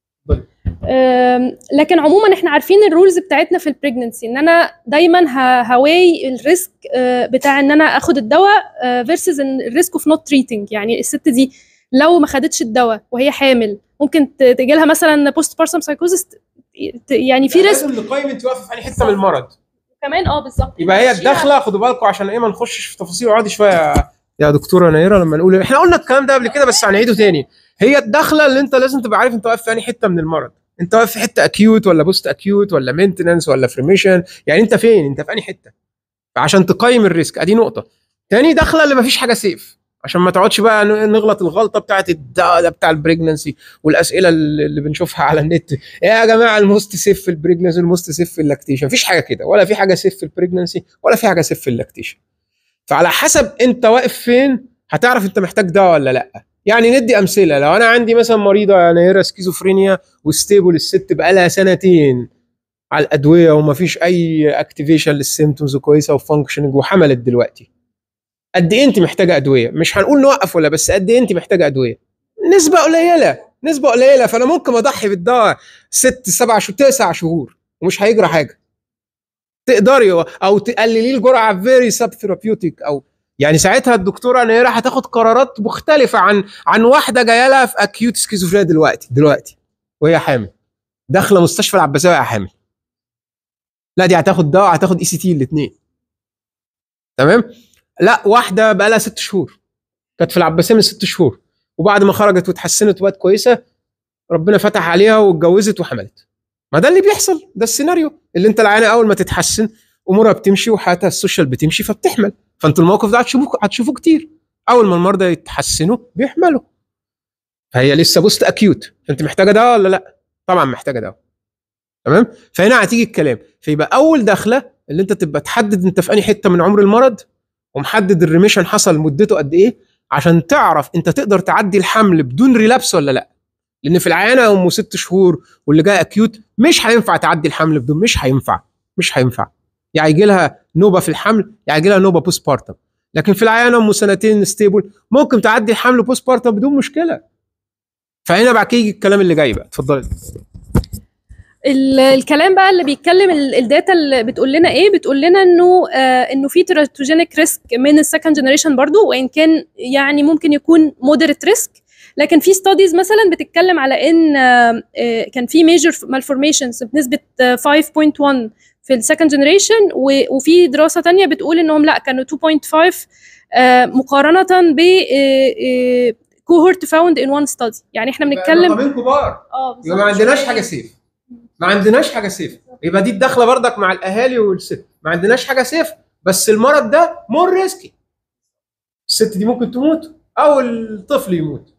لكن عموما احنا عارفين الرولز بتاعتنا في البريجننسي، ان انا دايما هواي الريسك بتاع ان انا اخد الدواء فيرسز الريسك اوف نوت تريتنج. يعني الست دي لو ما خدتش الدواء وهي حامل ممكن تجي لها مثلا بوست بارسم سايكوزس، يعني في ريسك. لازم نقيم انت واقفه في اي حته من المرض كمان. اه بالظبط. يبقى هي الداخله، خدوا بالكم عشان ايه ما نخشش في تفاصيل. وعادي شويه يا دكتوره نيره لما نقول احنا قلنا الكلام ده قبل كده بس هنعيده تاني. هي الداخله اللي انت لازم تبقى عارف انت واقف في انهي حته من المرض. انت واقف في حته اكيوت ولا بوست اكيوت ولا مينتننس ولا فريميشن، يعني انت فين، انت في انهي حته عشان تقيم الريسك. ادي نقطه. تاني داخله اللي ما فيش حاجه سيف، عشان ما تقعدش بقى نغلط الغلطه بتاعت الدواء بتاع البريجننسي والاسئله اللي بنشوفها على النت. يا جماعه الموست سيف في البريجننسي الموست سيف في اللاكتيشن، مفيش حاجه كده، ولا في حاجه سيف في البريجننسي ولا في حاجه سيف في اللاكتيشن. فعلى حسب انت واقف فين هتعرف انت محتاج دواء ولا لا. يعني ندي امثله، لو انا عندي مثلا مريضه نيره سكيزوفرينيا وستيبل، الست بقالها سنتين على الادويه ومفيش اي اكتيفيشن للسيمتومز كويسه وفانكشننج وحملت دلوقتي، قد ايه انت محتاجه ادويه؟ مش هنقول نوقف ولا، بس قد ايه انت محتاجه ادويه؟ نسبه قليله، نسبه قليله. فانا ممكن اضحي بالدواء ست سبع شهور تسع شهور ومش هيجرى حاجه. تقدري او تقللي الجرعه فيري سب ثيرابيوتيك، او يعني ساعتها الدكتوره نيره هتاخد قرارات مختلفه عن عن واحده جايه لها في اكيوت سكيزوفرينيا دلوقتي دلوقتي وهي حامل داخله مستشفى العباسيه وهي حامل. لا دي هتاخد دواء، هتاخد اي سي تي الاثنين. تمام. لا واحده بقى لها ست شهور كانت في العباسيه من ست شهور، وبعد ما خرجت واتحسنت وبقت كويسه ربنا فتح عليها واتجوزت وحملت. ما ده اللي بيحصل، ده السيناريو اللي انت العيانه اول ما تتحسن امورها بتمشي وحياتها السوشيال بتمشي فبتحمل. فانت الموقف ده هتشوفوه هتشوفوه كتير، اول ما المرضى يتحسنوا بيحملوا. فهي لسه بوست اكيوت، فانت محتاجه دواء ولا لا؟ طبعا محتاجه دواء. تمام. فهنا هتيجي الكلام، فيبقى اول دخله اللي انت تبقى تحدد انت في انهي حته من عمر المرض، ومحدد الريميشن حصل مدته قد ايه، عشان تعرف انت تقدر تعدي الحمل بدون ريلابس ولا لا. لان في العيانه ام ست شهور واللي جاي اكيوت مش هينفع تعدي الحمل بدون، مش هينفع مش هينفع يعني يجي لها نوبه في الحمل، يعني يجي لها نوبه بوست بارتم. لكن في العيانه ام سنتين ستيبل ممكن تعدي الحمل بوست بارتم بدون مشكله. فهنا بعد كده يجي الكلام اللي جاي بقى، اتفضلي. الكلام بقى اللي بيتكلم الداتا اللي بتقول لنا ايه، بتقول لنا انه آه انه في تيراتوجينيك ريسك من السكند جنريشن برضو، وان كان يعني ممكن يكون مودريت ريسك. لكن في ستاديز مثلا بتتكلم على ان آه كان في ميجر مالفورميشنز بنسبه خمسة فاصلة واحد في السكند جنريشن، وفي دراسه تانية بتقول انهم لا كانوا اثنين فاصلة خمسة آه مقارنه ب كوهورت فاوند ان وان ستادي. يعني احنا بنتكلم رقمين كبار. اه يبقى ما عندناش حاجه سيف، ما عندناش حاجه سيف. يبقى دي الدخله بردك مع الاهالي والست، ما عندناش حاجه سيف. بس المرض ده مور ريسكي، الست دي ممكن تموت او الطفل يموت.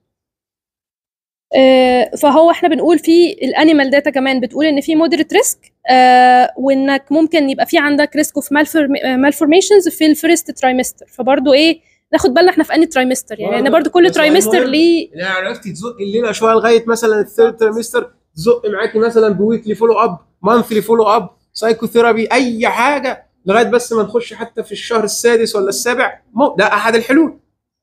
آه فهو احنا بنقول في الانيمال داتا كمان بتقول ان في مودريت ريسك، آه وانك ممكن يبقى في عندك ريسك اوف مالفورميشنز في الفيرست ترايمستر. فبرضه ايه ناخد بالنا احنا في انهي ترايمستر، يعني انا برضه كل ترايمستر ليه. يعني عرفتي تزقي الليله شويه لغايه مثلا الثيرد ترايمستر، تزق معاكي مثلا بويكلي فولو اب، مانثلي فولو اب، سايكوثيرابي، اي حاجه لغايه بس ما نخش حتى في الشهر السادس ولا السابع. ده احد الحلول.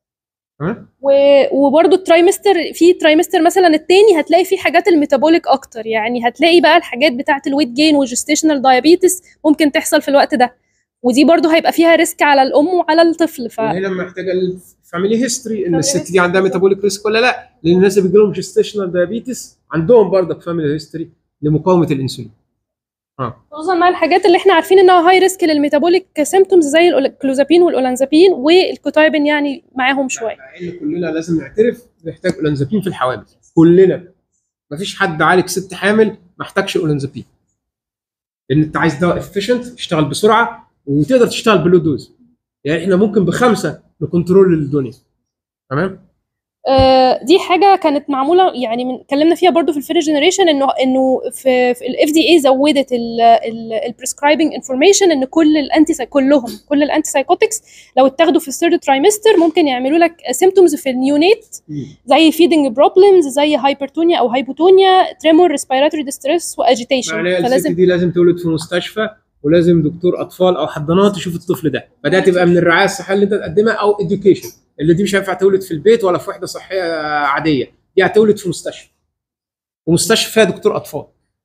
وبرده الترايمستر، في ترايمستر مثلا الثاني هتلاقي فيه حاجات الميتابوليك اكتر، يعني هتلاقي بقى الحاجات بتاعه الويت جين والجستيشنال دايابيتس ممكن تحصل في الوقت ده، ودي برده هيبقى فيها ريسك على الام وعلى الطفل. ف هنا محتاجه الفاميلي هيستوري ان الست دي عندها ميتابوليك ريسك ولا لا، لان الناس اللي بيجي لهم جستيشنال دايابيتس عندهم برضك فاميلي هيستوري لمقاومه الانسولين. اه خصوصا مع الحاجات اللي احنا عارفين انها هاي ريسك للميتابوليك سيمبتومز زي الكلوزابين والاولانزابين والكوتايبين، يعني معاهم شويه. مع ان كلنا لازم نعترف نحتاج اولانزابين في الحوامل، كلنا. مفيش حد عالج ست حامل ما احتاجش اولانزابين، لان انت عايز دواء افيشنت يشتغل بسرعه وتقدر تشتغل بلو دوز. يعني احنا ممكن بخمسه نكنترول الدنيا. تمام. آه دي حاجه كانت معموله، يعني من اتكلمنا فيها برضو في الفيرست جنريشن، انه انه في, في الاف دي اي زودت البريسكرايبنج انفورميشن ان كل الانتي كلهم كل الانتي سايكوتكس لو اتاخدوا في الثيرد ترايمستر ممكن يعملوا لك سيمبتومز في النيونيت زي فيدنج بروبلمز، زي هايبرتونيا او هايبوتونيا، تريمور، ريسبيراتوري ديستريس، واجيتيشن. فلازم دي لازم تولد في مستشفى، ولازم دكتور اطفال او حضانات يشوف الطفل ده، فده تبقى من الرعايه الصحيه اللي انت تقدمها، او اديوكيشن. اللي دي مش هينفع تولد في البيت ولا في وحده صحيه عاديه، دي هتولد في مستشفى، ومستشفى فيها دكتور اطفال.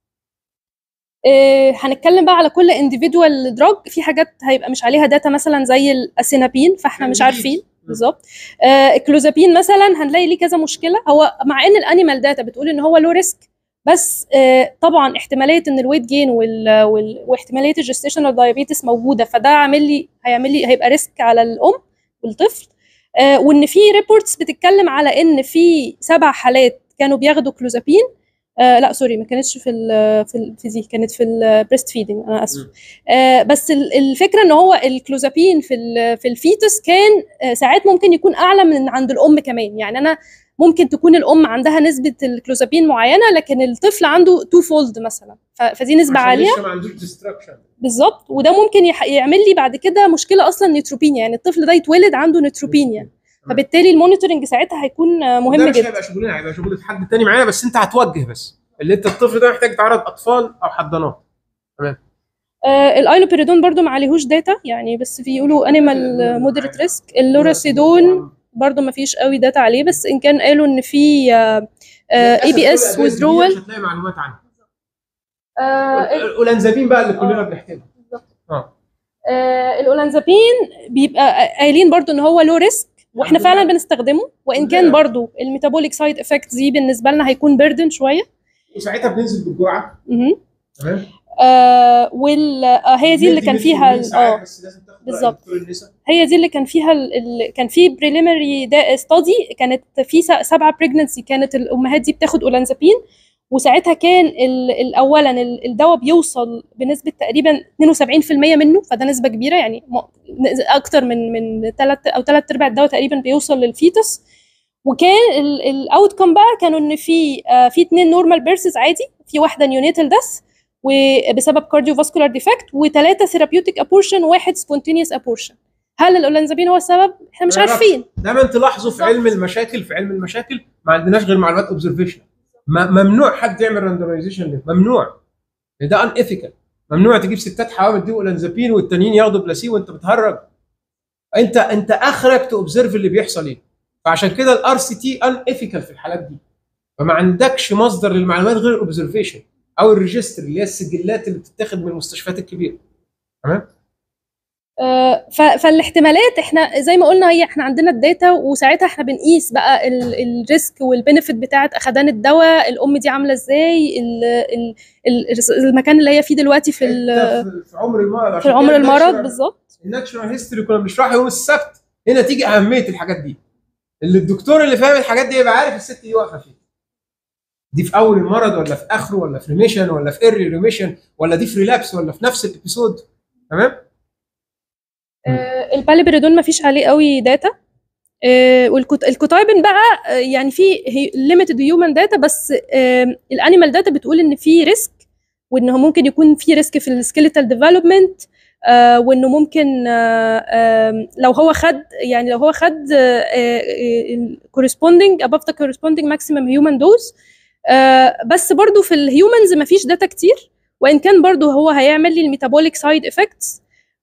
إيه هنتكلم بقى على كل انديفيدوال دراج، في حاجات هيبقى مش عليها داتا مثلا زي الاسينابين فاحنا مش عارفين بالظبط. آه الكلوزابين مثلا هنلاقي ليه كذا مشكله، هو مع ان الانيمال داتا بتقول ان هو لو ريسك، بس آه طبعا احتماليه ان الويت جين وال... وال... واحتماليه الجستيشنال دايابيتس موجوده، فده عامل لي هيعمل لي هيبقى ريسك على الام والطفل. آه وان في ريبورتس بتتكلم على ان في سبع حالات كانوا بياخدوا كلوزابين، آه لا سوري ما كانتش في ال في ال في دي كانت في البريست فيدنج، انا اسف. آه بس الفكره ان هو الكلوزابين في في الفيتس كان آه ساعات ممكن يكون اعلى من عند الام كمان، يعني انا ممكن تكون الام عندها نسبه الكلوزابين معينه لكن الطفل عنده تو فولد مثلا، فدي نسبه عاليه ما عندوش ديستراكشن بالظبط، وده ممكن يعمل لي بعد كده مشكله اصلا نيوتروبينيا، يعني الطفل ده يتولد عنده نيوتروبينيا، فبالتالي المونيتورنج ساعتها هيكون مهم جدا. ده مش هيبقى شغلنا، هيبقى شغل حد تاني معانا، بس انت هتوجه بس اللي انت الطفل ده محتاج تعرض اطفال او حضانات. تمام. آه الايلوبيريدون برضو ما عليهوش داتا، يعني بس بيقولوا انيمال مودريت ريسك. اللوراسيدون برضو ما فيش قوي داتا عليه، بس ان كان قالوا ان في اي بي اس ويزرول مش هتلاقي معلومات عنه. الاولانزابين بقى اللي كلنا بنحتاجه. اه الاولانزابين بيبقى قايلين برضو ان هو لو ريسك، واحنا فعلا بنستخدمه، وان كان برضو الميتابوليك سايد افكت دي بالنسبه لنا هيكون بيردن شويه، وساعتها بننزل بالجرعه. تمام. آه وال آه هي دي اللي كان فيها اه بالظبط، هي دي اللي كان فيها ال... كان في بريليمري ستادي كانت في سبعه بريجننسي كانت الامهات دي بتاخد اولانزابين، وساعتها كان اولا الدواء بيوصل بنسبه تقريبا اثنين وسبعين بالمية منه، فده نسبه كبيره، يعني اكتر من من ثلاث او ثلاث ارباع الدواء تقريبا بيوصل للفيتس. وكان الاوت كم بقى كانوا ان في آه في اثنين نورمال بيرسز عادي، في واحده نيونيتال داس وبسبب كارديو فاسكولار ديفكت، وثلاثه ثيرابيوتيك ابورشن، واحد سبونتينيوس ابورشن. هل الاولانزابين هو السبب؟ احنا مش عارفين. دايما تلاحظوا في علم المشاكل في علم المشاكل ما عندناش غير معلومات اوبزرفيشن، ممنوع حد يعمل راندمايزيشن، ممنوع، ده ان ايثيكال. ممنوع تجيب ستات حوامل يدوا اولانزابين والتانيين ياخدوا بلاسيبو وانت بتهرج. انت انت اخرك توبزرف اللي بيحصل ايه. فعشان كده الار سي تي ان ايثيكال في الحالات دي. فما عندكش مصدر للمعلومات غير الاوبزرفيشن او الريجستر اللي هي السجلات اللي بتتاخد من المستشفيات الكبيره. تمام؟ آه، ف- فالاحتمالات احنا زي ما قلنا هي احنا عندنا الداتا، وساعتها احنا بنقيس بقى الريسك والبنفيت بتاعه اخدان الدواء، الام دي عامله ازاي، ال- ال- ال- المكان اللي هي فيه دلوقتي في ال- في في عمر المرض. في عمر المرض بالظبط. الناتشورال هيستوري كنا بنشرحها يوم السبت. هنا تيجي اهميه الحاجات دي، اللي الدكتور اللي فاهم الحاجات دي يبقى عارف الست دي واقفه فين. دي في اول المرض ولا في اخره ولا في ريميشن ولا في ايرلي ريميشن ولا دي في ريلابس ولا في نفس الابيسود. تمام؟ آه، الباليبريدون ما فيش عليه قوي داتا. آه، والكوتايبن بقى آه، يعني في ليميتد هيومن داتا، بس الانيمال داتا بتقول ان في ريسك، وانه ممكن يكون في ريسك في السكيليتال ديفلوبمنت، وانه ممكن آه، آم، لو هو خد يعني لو هو خد كورسبوندينج above the corresponding maximum human dose. آه، بس برضو في الهيومنز ما فيش داتا كتير، وان كان برضو هو هيعمل لي الميتابوليك سايد افكتس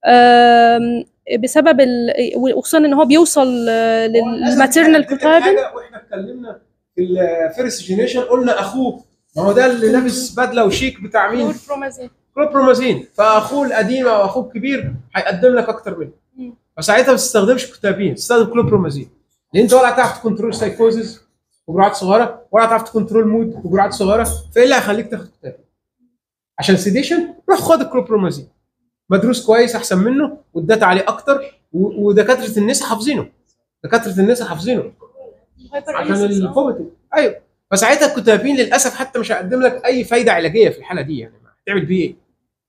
بسبب ال... وخصوصا ان هو بيوصل آه، للماتيرنال كوتايبن. واحنا اتكلمنا في الفيرست جينيريشن قلنا اخوه، ما هو ده اللي لابس بدله وشيك بتاع مين؟ كلوربرومازين. كلوربرومازين. فاخوه القديم او اخوه الكبير هيقدم لك اكتر منه. فساعتها ما تستخدمش كوتابين، تستخدم كلوربرومازين، لان انت ولا هتعرف تكنترول سايكوزز بجرعات صغيره ولا هتعرف تكنترول مود بجرعات صغيره. فايه اللي هيخليك تاخد كوتابين؟ عشان سيديشن روح خد الكلوربرومازين، مدروس كويس احسن منه والداتا عليه اكتر، ودكاتره النساء حافظينه. دكاتره النساء حافظينه عشان الفوميتنج. ايوه. فساعتها الكوتابين للاسف حتى مش هيقدم لك اي فايده علاجيه في الحاله دي، يعني هتعمل بيه ايه؟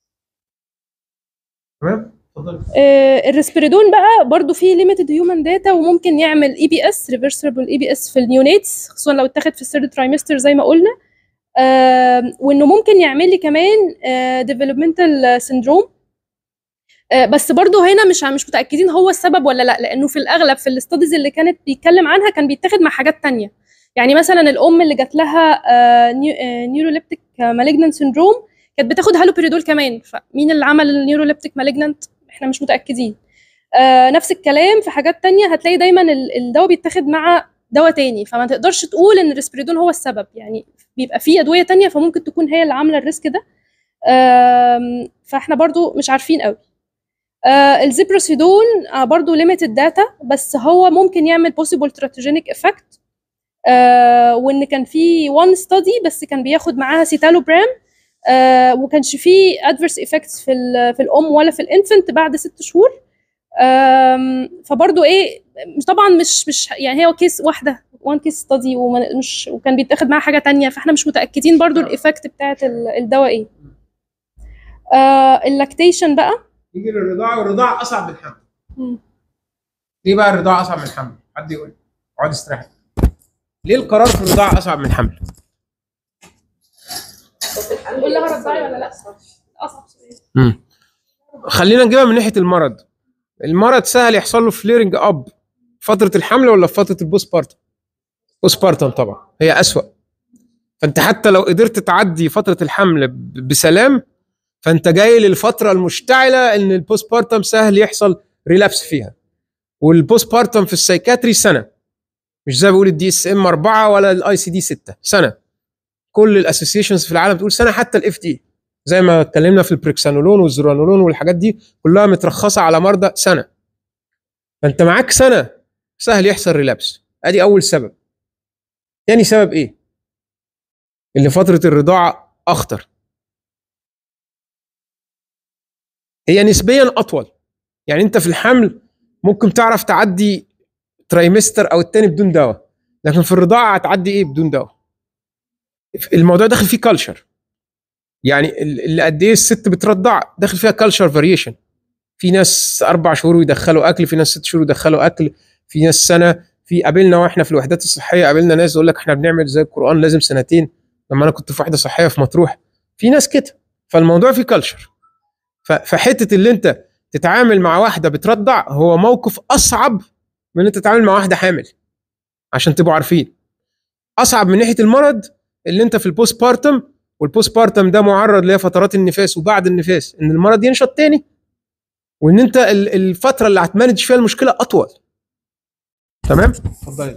تمام؟ اتفضل. آه الريسبيريدون بقى برضو فيه ليميتد هيومن داتا، وممكن يعمل اي بي اس ريفرسبل اي بي اس في النيونيتس، خصوصا لو اتاخد في الثيرد ترايمستر زي ما قلنا. آه وانه ممكن يعمل لي كمان ديفلوبمنتال سيندروم. آه بس برضو هنا مش مش متاكدين هو السبب ولا لا، لانه في الاغلب في الاستاديز اللي كانت بيتكلم عنها كان بيتاخد مع حاجات تانية. يعني مثلا الام اللي جات لها آه نيوروليبتيك مالجنانت سيندروم كانت بتاخد هالوبيريدول كمان، فمين اللي عمل النيوروليبتيك مالجنانت احنا مش متاكدين. آه نفس الكلام في حاجات تانية، هتلاقي دايما الدواء بيتاخد مع دواء تاني، فما تقدرش تقول ان الريسبيريدون هو السبب، يعني بيبقى فيه ادويه تانية فممكن تكون هي اللي عامله الريسك ده. آه فاحنا برضو مش عارفين قوي. آه الزيبروسيدون آه برضو ليميتد داتا، بس هو ممكن يعمل بوسيبل تراتوجينيك افكت. آه وان كان في وان ستادي بس كان بياخد معاها سيتالوبرام، آه وما كانش فيه ادفيرس افكتس في في الام ولا في الانفنت بعد ست شهور. فبرضه ايه، مش طبعا مش مش يعني هي كيس واحده وان كيس ستادي، ومش وكان بيتاخد معاها حاجه تانية، فاحنا مش متاكدين برضه الايفكت بتاعت الدواء ايه. آه اللاكتيشن بقى يجي للرضاعه، والرضاعه اصعب من الحمل. ليه بقى الرضاعه اصعب من الحمل؟ حد يقول؟ اقعد استريح. ليه القرار في الرضاعه اصعب من الحمل؟ قول لها رضاعي ولا لا؟ اصعب امم خلينا نجيبها من ناحيه المرض. المرض سهل يحصل له فليرنج اب فتره الحمل ولا في فتره البوست بارتم؟ بوست بارتم طبعا هي اسوأ. فانت حتى لو قدرت تعدي فتره الحمل بسلام، فانت جاي للفتره المشتعله ان البوست بارتم سهل يحصل ريلابس فيها. والبوست بارتم في السايكاتري سنه، مش زي ما بيقول الدي اس ام اربعه ولا الاي سي دي سته، سنه. كل الاسوسيشنز في العالم بتقول سنه، حتى الاف دي زي ما اتكلمنا في البريكسانولون والزرانولون والحاجات دي كلها مترخصه على مرضى سنه. فانت معاك سنه سهل يحصل ريلابس، ادي اول سبب. تاني سبب ايه؟ اللي فتره الرضاعه اخطر، هي نسبيا اطول. يعني انت في الحمل ممكن تعرف تعدي ترايمستر او التاني بدون دواء، لكن في الرضاعه هتعدي ايه بدون دواء؟ الموضوع داخل فيه كلتشر، يعني اللي قد ايه الست بترضع داخل فيها كلتشر فاريشن. في ناس اربع شهور ويدخلوا اكل، في ناس ست شهور ويدخلوا اكل، في ناس سنه. في قابلنا واحنا في الوحدات الصحيه قابلنا ناس يقول لك احنا بنعمل زي القران لازم سنتين، لما انا كنت في وحده صحيه في مطروح في ناس كده. فالموضوع فيه كلتشر. فحته اللي انت تتعامل مع واحده بترضع هو موقف اصعب من ان انت تتعامل مع واحده حامل، عشان تبقوا عارفين. اصعب من ناحيه المرض اللي انت في البوست بارتم والبوست بارتم ده معرض لفترات النفاس وبعد النفاس ان المرض ينشط تاني، وان انت الفتره اللي هتمانج فيها المشكله اطول. تمام؟ اتفضلي.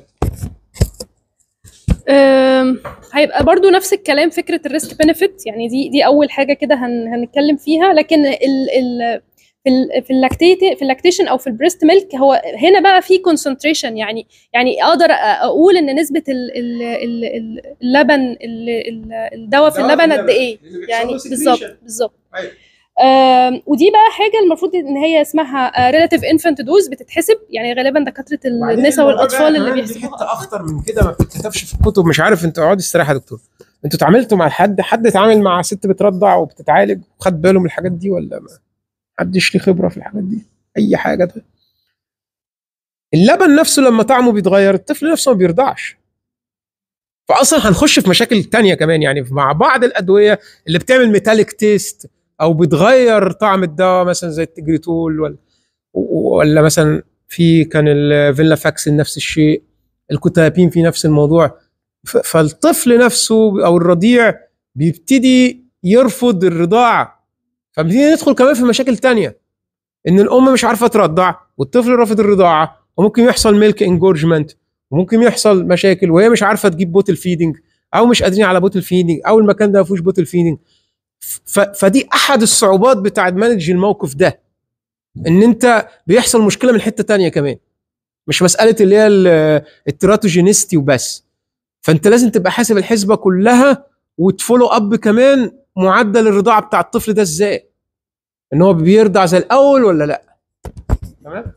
هيبقى برضو نفس الكلام، فكره الريسك بنفيت، يعني دي دي اول حاجه كده هن هنتكلم فيها. لكن ال ال في ال في اللاكتيت في اللاكتيشن او في البريست ميلك، هو هنا بقى في كونسنتريشن، يعني يعني اقدر اقول ان نسبه ال ال ال اللبن الدواء في اللبن قد ايه، يعني بالظبط بالظبط. آه ودي بقى حاجه المفروض ان هي اسمها ريلاتيف انفانت دوز بتتحسب، يعني غالبا دكاتره النساء والاطفال اللي بيحسبوها. حته اخطر من كده ما بتتكتبش في الكتب، مش عارف. انتوا اقعدوا استريحوا يا دكتور، انتوا اتعاملتوا مع حد حد اتعامل مع ست بترضع وبتتعالج وخد باله من الحاجات دي، ولا ما حدش ليه خبره في الحاجات دي اي حاجه؟ ده اللبن نفسه لما طعمه بيتغير الطفل نفسه ما بيرضعش، فاصلا هنخش في مشاكل تانية كمان، يعني مع بعض الادويه اللي بتعمل ميتاليك تيست او بتغير طعم الدواء، مثلا زي التجريتول، ولا ولا مثلا في كان الفيلافاكسين نفس الشيء، الكوتابين في نفس الموضوع. فالطفل نفسه او الرضيع بيبتدي يرفض الرضاعه، فبنبتدي ندخل كمان في مشاكل تانية، ان الام مش عارفه ترضع والطفل رافض الرضاعه، وممكن يحصل ميلك انجورجمنت، وممكن يحصل مشاكل وهي مش عارفه تجيب بوتل فيدنج، او مش قادرين على بوتل فيدنج، او المكان ده ما فيهوش بوتل فيدنج. فدي احد الصعوبات بتاعت مانج الموقف ده، ان انت بيحصل مشكله من حته تانية كمان، مش مساله اللي هي التراتوجينيستي وبس. فانت لازم تبقى حاسب الحسبه كلها، وتفولو اب كمان معدل الرضاعه بتاع الطفل ده ازاي، ان هو بيرضع زي الاول ولا لا. تمام.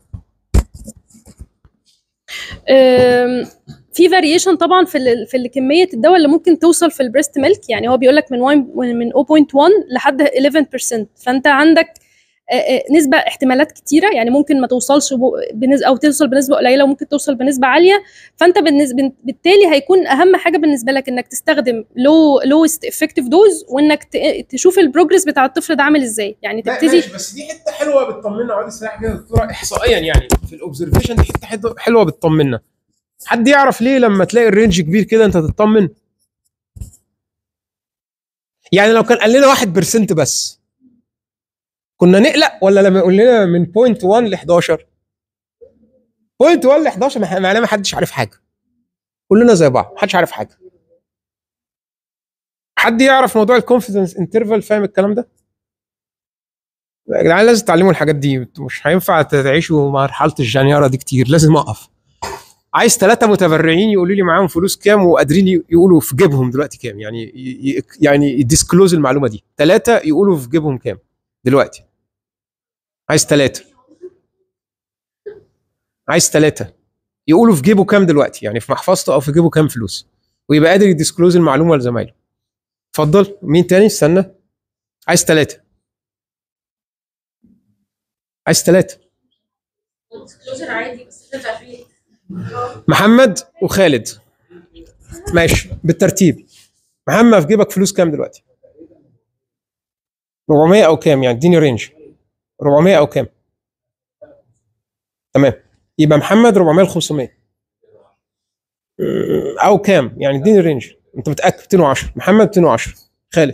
في فاريشن طبعا في ال في كميه الدواء اللي ممكن توصل في البريست ميلك، يعني هو بيقول لك من من صفر فاصلة واحد لحد احداشر بالمية، فانت عندك نسبه احتمالات كتيره، يعني ممكن ما توصلش بنسبه او توصل بنسبه قليله، وممكن توصل بنسبه عاليه. فانت بالنسبه بالتالي هيكون اهم حاجه بالنسبه لك انك تستخدم لو لوست افكتيف دوز، وانك تشوف البروجرس بتاع الطفل ده عامل ازاي، يعني تبتدي. بس دي حته حلوه بتطمنا، اقعدي استريح كده يا دكتوره. احصائيا يعني في الاوبزرفيشن دي حته حلوه بتطمنا. حد يعرف ليه لما تلاقي الرينج كبير كده انت تطمن؟ يعني لو كان قال لنا واحد بالمية بس كنا نقلق، ولا لما يقول لنا من بوينت واحد ل احداشر؟ بوينت واحد ل احداشر معناه ما حدش عارف حاجه، كلنا زي بعض، ما حدش عارف حاجه. حد يعرف موضوع الكونفيدنس انترفال؟ فاهم الكلام ده؟ يا جدعان لازم تتعلموا الحاجات دي، مش هينفع تعيشوا مرحله الجنياره دي كتير، لازم اقف. عايز ثلاثه متبرعين يقولوا لي معاهم فلوس كام وقادرين يقولوا في جيبهم دلوقتي كام، يعني يعني يديسكلوز المعلومه دي. ثلاثه يقولوا في جيبهم كام دلوقتي. عايز ثلاثه عايز ثلاثه يقولوا في جيبه كام دلوقتي، يعني في محفظته او في جيبه كام فلوس، ويبقى قادر يديسكلوز المعلومه لزمايله. اتفضل. مين تاني؟ استنى. عايز ثلاثه عايز ثلاثه محمد وخالد. ماشي بالترتيب. محمد في جيبك فلوس كام دلوقتي؟ أربعمية او كام؟ يعني اديني رينج. أربعمية او كام؟ تمام. يبقى محمد أربعمية ل خمسمية او كام؟ يعني اديني رينج. انت متاكد؟ مئتين وعشرة. محمد مئتين وعشرة. خالد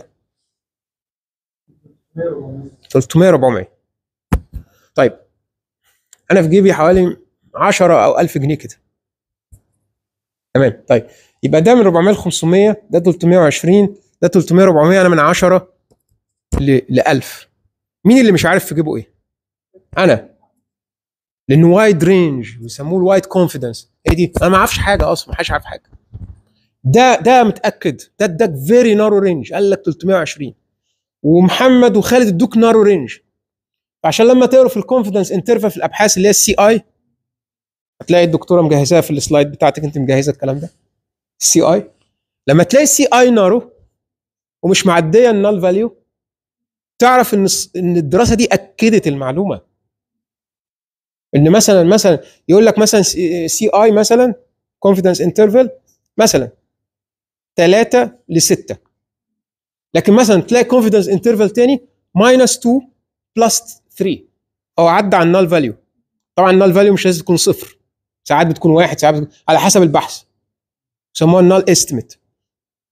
ثلاثمية أربعمية. طيب انا في جيبي حوالي عشرة او ألف جنيه كده. تمام. طيب يبقى ده من أربعمية ل خمسمية، ده ثلاثمية وعشرين، ده ثلاثمية أربعمية، انا من عشرة ل ألف. مين اللي مش عارف في جيبه ايه؟ انا. لانه وايد رينج، بيسموه الوايد كونفيدنس. ايه دي؟ انا ما اعرفش حاجه اصلا، ما حدش عارف حاجه. ده ده متاكد، ده اداك فيري نارو رينج، قال لك ثلاثمية وعشرين. ومحمد وخالد ادوك نارو رينج. فعشان لما تقروا في الكونفيدنس انترفال في الابحاث اللي هي السي اي، هتلاقي الدكتوره مجهزاها في السلايد بتاعتك، انت مجهزه الكلام ده. السي اي لما تلاقي السي اي نارو ومش معديه النال فاليو، تعرف ان ان الدراسه دي اكدت المعلومه. ان مثلا مثلا يقول لك مثلا سي اي مثلا كونفيدنس انترفال مثلا ثلاثة ل ستة، لكن مثلا تلاقي كونفيدنس انترفال تاني ماينس اتنين بلس ثلاثة، او عدى على النال فاليو. طبعا النال فاليو مش لازم تكون صفر، ساعات بتكون واحد، ساعات بتكون على حسب البحث، يسموها النال استيميت.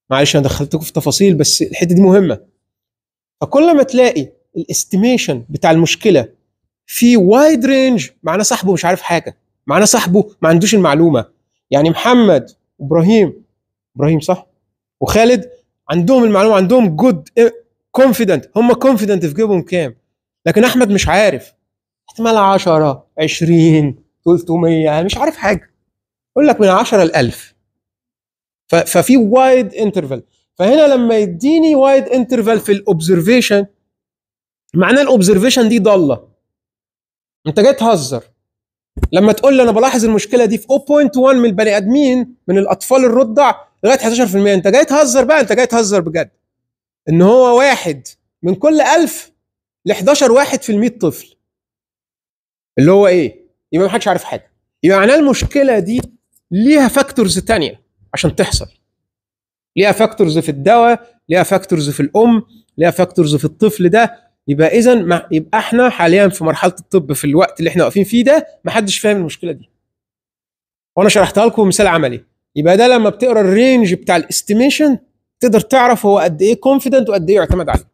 معلش انا دخلتكم في تفاصيل بس الحته دي مهمه. فكل ما تلاقي الاستيميشن بتاع المشكله في وايد رينج، معناه صاحبه مش عارف حاجه، معناه صاحبه ما عندوش المعلومه. يعني محمد وابراهيم، ابراهيم صح، وخالد عندهم المعلومه، عندهم جود كونفيدنت، هم كونفيدنت في جيبهم كام، لكن احمد مش عارف، احتمال عشرة عشرين ثلاثمية، مش عارف حاجه، يقول لك من عشرة ل ألف. ففي وايد انترفال. فهنا لما يديني وايد انترفال في الاوبزرفيشن، معناه الاوبزرفيشن دي ضاله، انت جاي تهزر. لما تقول لي انا بلاحظ المشكله دي في صفر فاصلة واحد من البني ادمين، من الاطفال الرضع لغايه حداشر في المية، انت جاي تهزر بقى، انت جاي تهزر بجد. ان هو واحد من كل ألف ل حداشر واحد في المية طفل، اللي هو ايه؟ يبقى ما حدش عارف حاجه. يبقى معناه المشكله دي ليها فاكتورز تانية عشان تحصل، ليها فاكتورز في الدواء، ليها فاكتورز في الام، ليها فاكتورز في الطفل ده. يبقى اذا يبقى احنا حاليا في مرحله الطب في الوقت اللي احنا واقفين فيه ده ما حدش فاهم المشكله دي، وانا شرحتها لكم مثال عملي. يبقى ده لما بتقرا الرينج بتاع الاستيميشن تقدر تعرف هو قد ايه كونفيدنت وقد ايه يعتمد عليه.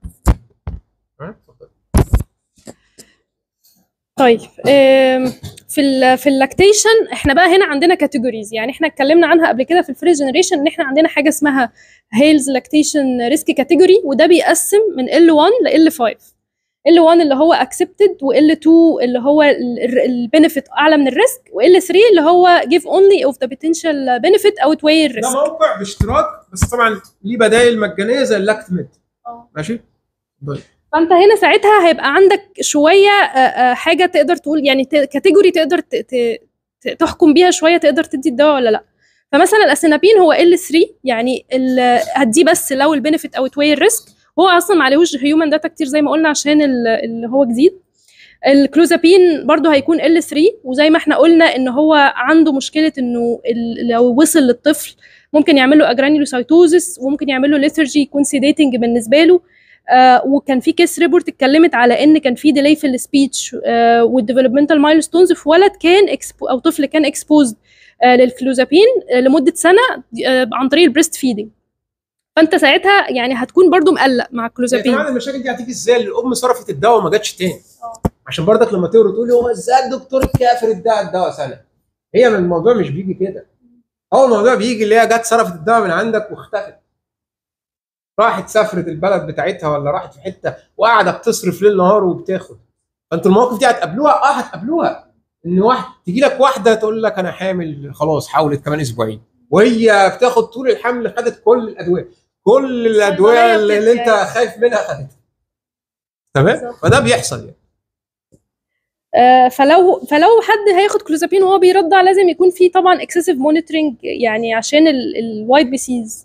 طيب في ال في اللاكتيشن احنا بقى هنا عندنا كاتيجوريز، يعني احنا اتكلمنا عنها قبل كده في الفيرست جنريشن، ان احنا عندنا حاجه اسمها هيلز لاكتيشن ريسك كاتيجوري، وده بيقسم من إل واحد ل إل خمسة. إل واحد اللي هو اكسبتد، وإل اتنين اللي هو البنفيت اعلى من الريسك، وإل ثلاثة اللي هو give only of the potential benefit outweigh الريسك. ده موقع باشتراك بس طبعا ليه بدائل مجانيه زي اللاكتميد. ماشي. طيب فانت هنا ساعتها هيبقى عندك شويه حاجه تقدر تقول، يعني كاتيجوري تقدر تحكم بيها شويه، تقدر تدي الدواء ولا لا. فمثلا الاسينابين هو إل ثلاثة، يعني هديه بس لو البنفيت او توي الريسك، هو اصلا ما عليهوش هيومن داتا كتير زي ما قلنا عشان اللي هو جديد. الكلوزابين برضو هيكون إل ثلاثة، وزي ما احنا قلنا ان هو عنده مشكله انه لو وصل للطفل ممكن يعمل له اجرانيولوسايتوزس، وممكن يعمل له ليثرجي يكون سيديتنج بالنسبه له. آه وكان في كيس ريبورت اتكلمت على ان كان في ديلي في السبيتش آه والديفلوبمنتال مايلستونز في ولد كان اكسبو او طفل كان اكسبوزد آه للكلوزابين آه لمده سنه آه عن طريق البريست فيدنج. فانت ساعتها يعني هتكون برضو مقلق مع الكلوزابين. طبعا المشاكل دي هتيجي ازاي؟ الام صرفت الدواء وما جاتش تاني. أوه. عشان برضك لما تقرا تقولي هو ازاي الدكتور الكافر ادى الدواء سنه؟ هي من الموضوع مش بيجي كده. هو الموضوع بيجي اللي هي جت صرفت الدواء من عندك واختفت، راحت سافرت البلد بتاعتها ولا راحت في حته وقاعده بتصرف ليل نهار وبتاخد. فانتوا المواقف دي هتقابلوها، اه هتقابلوها، ان واحد تيجي لك واحده تقول لك انا حامل خلاص حاولت كمان اسبوعين، وهي بتاخد طول الحمل خدت كل الادويه، كل الادويه اللي, اللي انت خايف منها خدتها. تمام؟ فده بيحصل يعني. آه فلو فلو حد هياخد كلوزابين وهو بيرضع لازم يكون في طبعا اكسسيف مونيتورنج، يعني عشان الوايت بيسيز.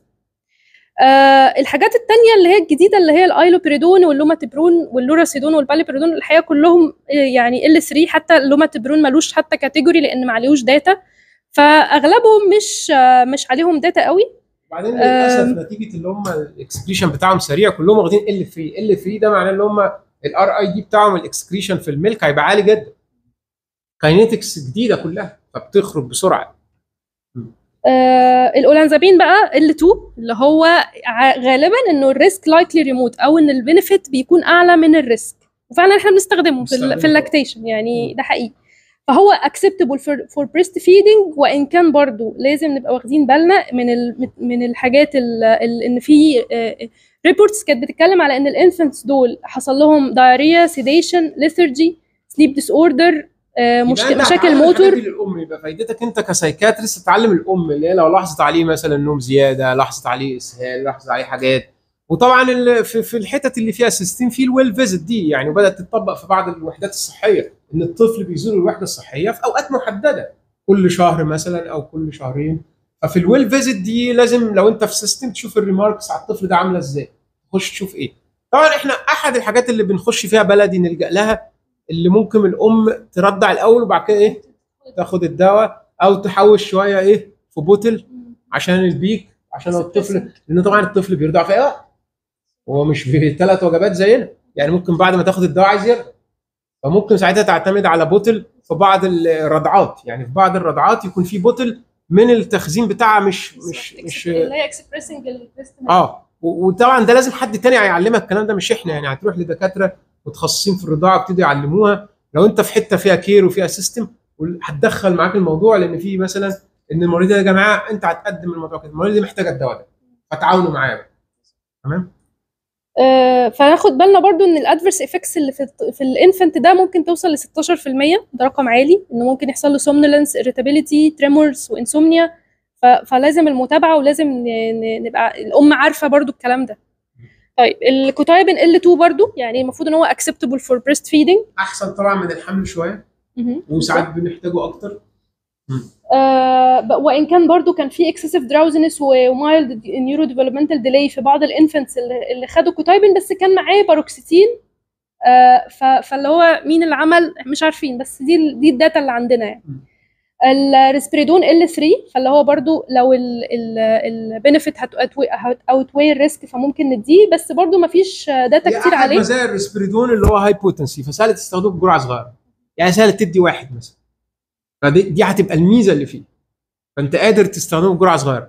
آه الحاجات التانية اللي هي الجديدة اللي هي الايلوبريدون واللوماتيبرون واللوراسيدون والباليبريدون، الحقيقة كلهم يعني إل ثلاثة، حتى اللوماتيبرون ملوش حتى كاتيجوري لان ما عليهوش داتا، فاغلبهم مش آه مش عليهم داتا قوي. وبعدين للاسف نتيجة اللي هم الاكسكريشن بتاعهم سريع كلهم واخدين إل ثلاثة. إل ثلاثة ده معناه ان هم الار اي دي بتاعهم الاكسكريشن في الميلك هيبقى عالي جدا، كاينيتكس جديده كلها فبتخرج بسرعه. آه الاولانزابين بقى إل اتنين اللي هو غالبا انه الريسك لايكلي ريموت، او ان البنفيت بيكون اعلى من الريسك، وفعلا احنا بنستخدمه في, في اللاكتيشن، يعني ده حقيقي. فهو اكسبتبل فور بريست فيدنج، وان كان برضو لازم نبقى واخدين بالنا من ال من الحاجات اللي ان في ريبورتس كانت بتتكلم على ان الانفنتس دول حصل لهم دايريا، سيديشن، ليثرجي، سليب ديس اوردر، مشكله مشاكل موتور. الام يبقى فايدتك انت كسايكاتريست تتعلم الام اللي هي لو لاحظت عليه مثلا نوم زياده، لاحظت عليه اسهال، لاحظت عليه حاجات. وطبعا في, في الحتت اللي فيها سيستم في الويل فيزيت دي يعني، وبدات تطبق في بعض الوحدات الصحيه ان الطفل بيزور الوحده الصحيه في اوقات محدده كل شهر مثلا او كل شهرين. ففي الويل فيزيت دي لازم لو انت في سيستم تشوف الريماركس على الطفل ده عامله ازاي، تخش تشوف ايه. طبعا احنا احد الحاجات اللي بنخش فيها بلدي نلجا لها اللي ممكن الام ترضع الاول وبعد كده ايه تاخد الدواء، او تحوش شويه ايه في بوتل عشان البيك، عشان الطفل، لان طبعا الطفل بيرضع في اي وقت، هو مش في ثلاث وجبات زينا يعني، ممكن بعد ما تاخد الدواء عايز يرضع، فممكن ساعتها تعتمد على بوتل في بعض الرضعات. يعني في بعض الرضعات يكون في بوتل من التخزين بتاعها مش مش مش اللي هي اكسبريسنج الكريستال. اه وطبعا ده لازم حد تاني هيعلمك الكلام ده، مش احنا يعني. هتروح لدكاتره متخصصين في الرضاعه ابتدوا يعلموها. لو انت في حته فيها كير وفيها سيستم هتدخل معاك الموضوع، لان في مثلا ان المريض يا جماعه انت هتقدم الموضوع كده، المريض دي محتاجه الدواء ده، فتعاونوا معايا. تمام. آه فناخد بالنا برضو ان الادفيرس افكتس اللي في في الانفنت ده ممكن توصل ل ستاشر في المية، ده رقم عالي، انه ممكن يحصل له سومنولنس، اريتابيليتي، تريمورز، وانسومنيا. فلازم المتابعه، ولازم نبقى الام عارفه برضو الكلام ده. طيب الكوتايبين ال اتنين برضو يعني المفروض ان هو اكسبتبل فور بريست فيدنج، احسن طبعا من الحمل شويه، وساعات بنحتاجه اكتر. آه وان كان برضو كان في اكسسيف دراوزنس ومايلد نيورو ديفلوبمنتال ديلي في بعض الانفنتس اللي, اللي خدوا كوتايبين، بس كان معاه باروكسيتين. آه فاللي هو مين اللي عمل مش عارفين، بس دي دي الداتا اللي عندنا يعني. الريسبريدون ال تلاتة، فاللي هو برضو لو البنفيت هتوي الريسك فممكن نديه، بس برضو ما فيش داتا كتير عليه. مزايا الريسبريدون اللي هو هاي بوتنسي، فسهل تستخدمه بجرعه صغيره، يعني سهل تدي واحد مثلا، فدي دي هتبقى الميزه اللي فيه، فانت قادر تستخدمه بجرعه صغيره.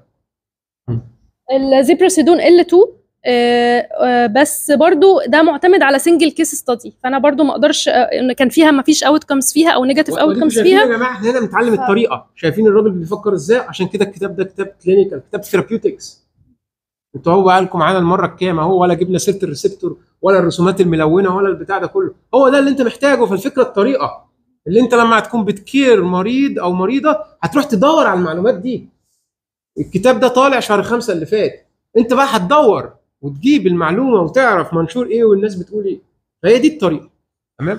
الزيبروسيدون ال اتنين آه آه بس برضو ده معتمد على سنجل كيس ستادي، فانا برضو ما اقدرش ان كان فيها ما فيش اوت كمز فيها او نيجاتيف اوت كمز فيها. يا جماعه احنا هنا بنتعلم ف... الطريقه، شايفين الراجل بيفكر ازاي، عشان كده الكتاب ده كتاب كلينيكال، كتاب ثيرابيوتكس. انتوا هو بقى لكم معانا المره الكام اهو، ولا جبنا سيره الريسبتور ولا الرسومات الملونه ولا البتاع ده كله، هو ده اللي انت محتاجه في الفكره، الطريقه اللي انت لما هتكون بتكير مريض او مريضه هتروح تدور على المعلومات دي. الكتاب ده طالع شهر خمسة اللي فات، انت بقى هتدور وتجيب المعلومه وتعرف منشور ايه والناس بتقول ايه، فهي دي الطريقه. تمام.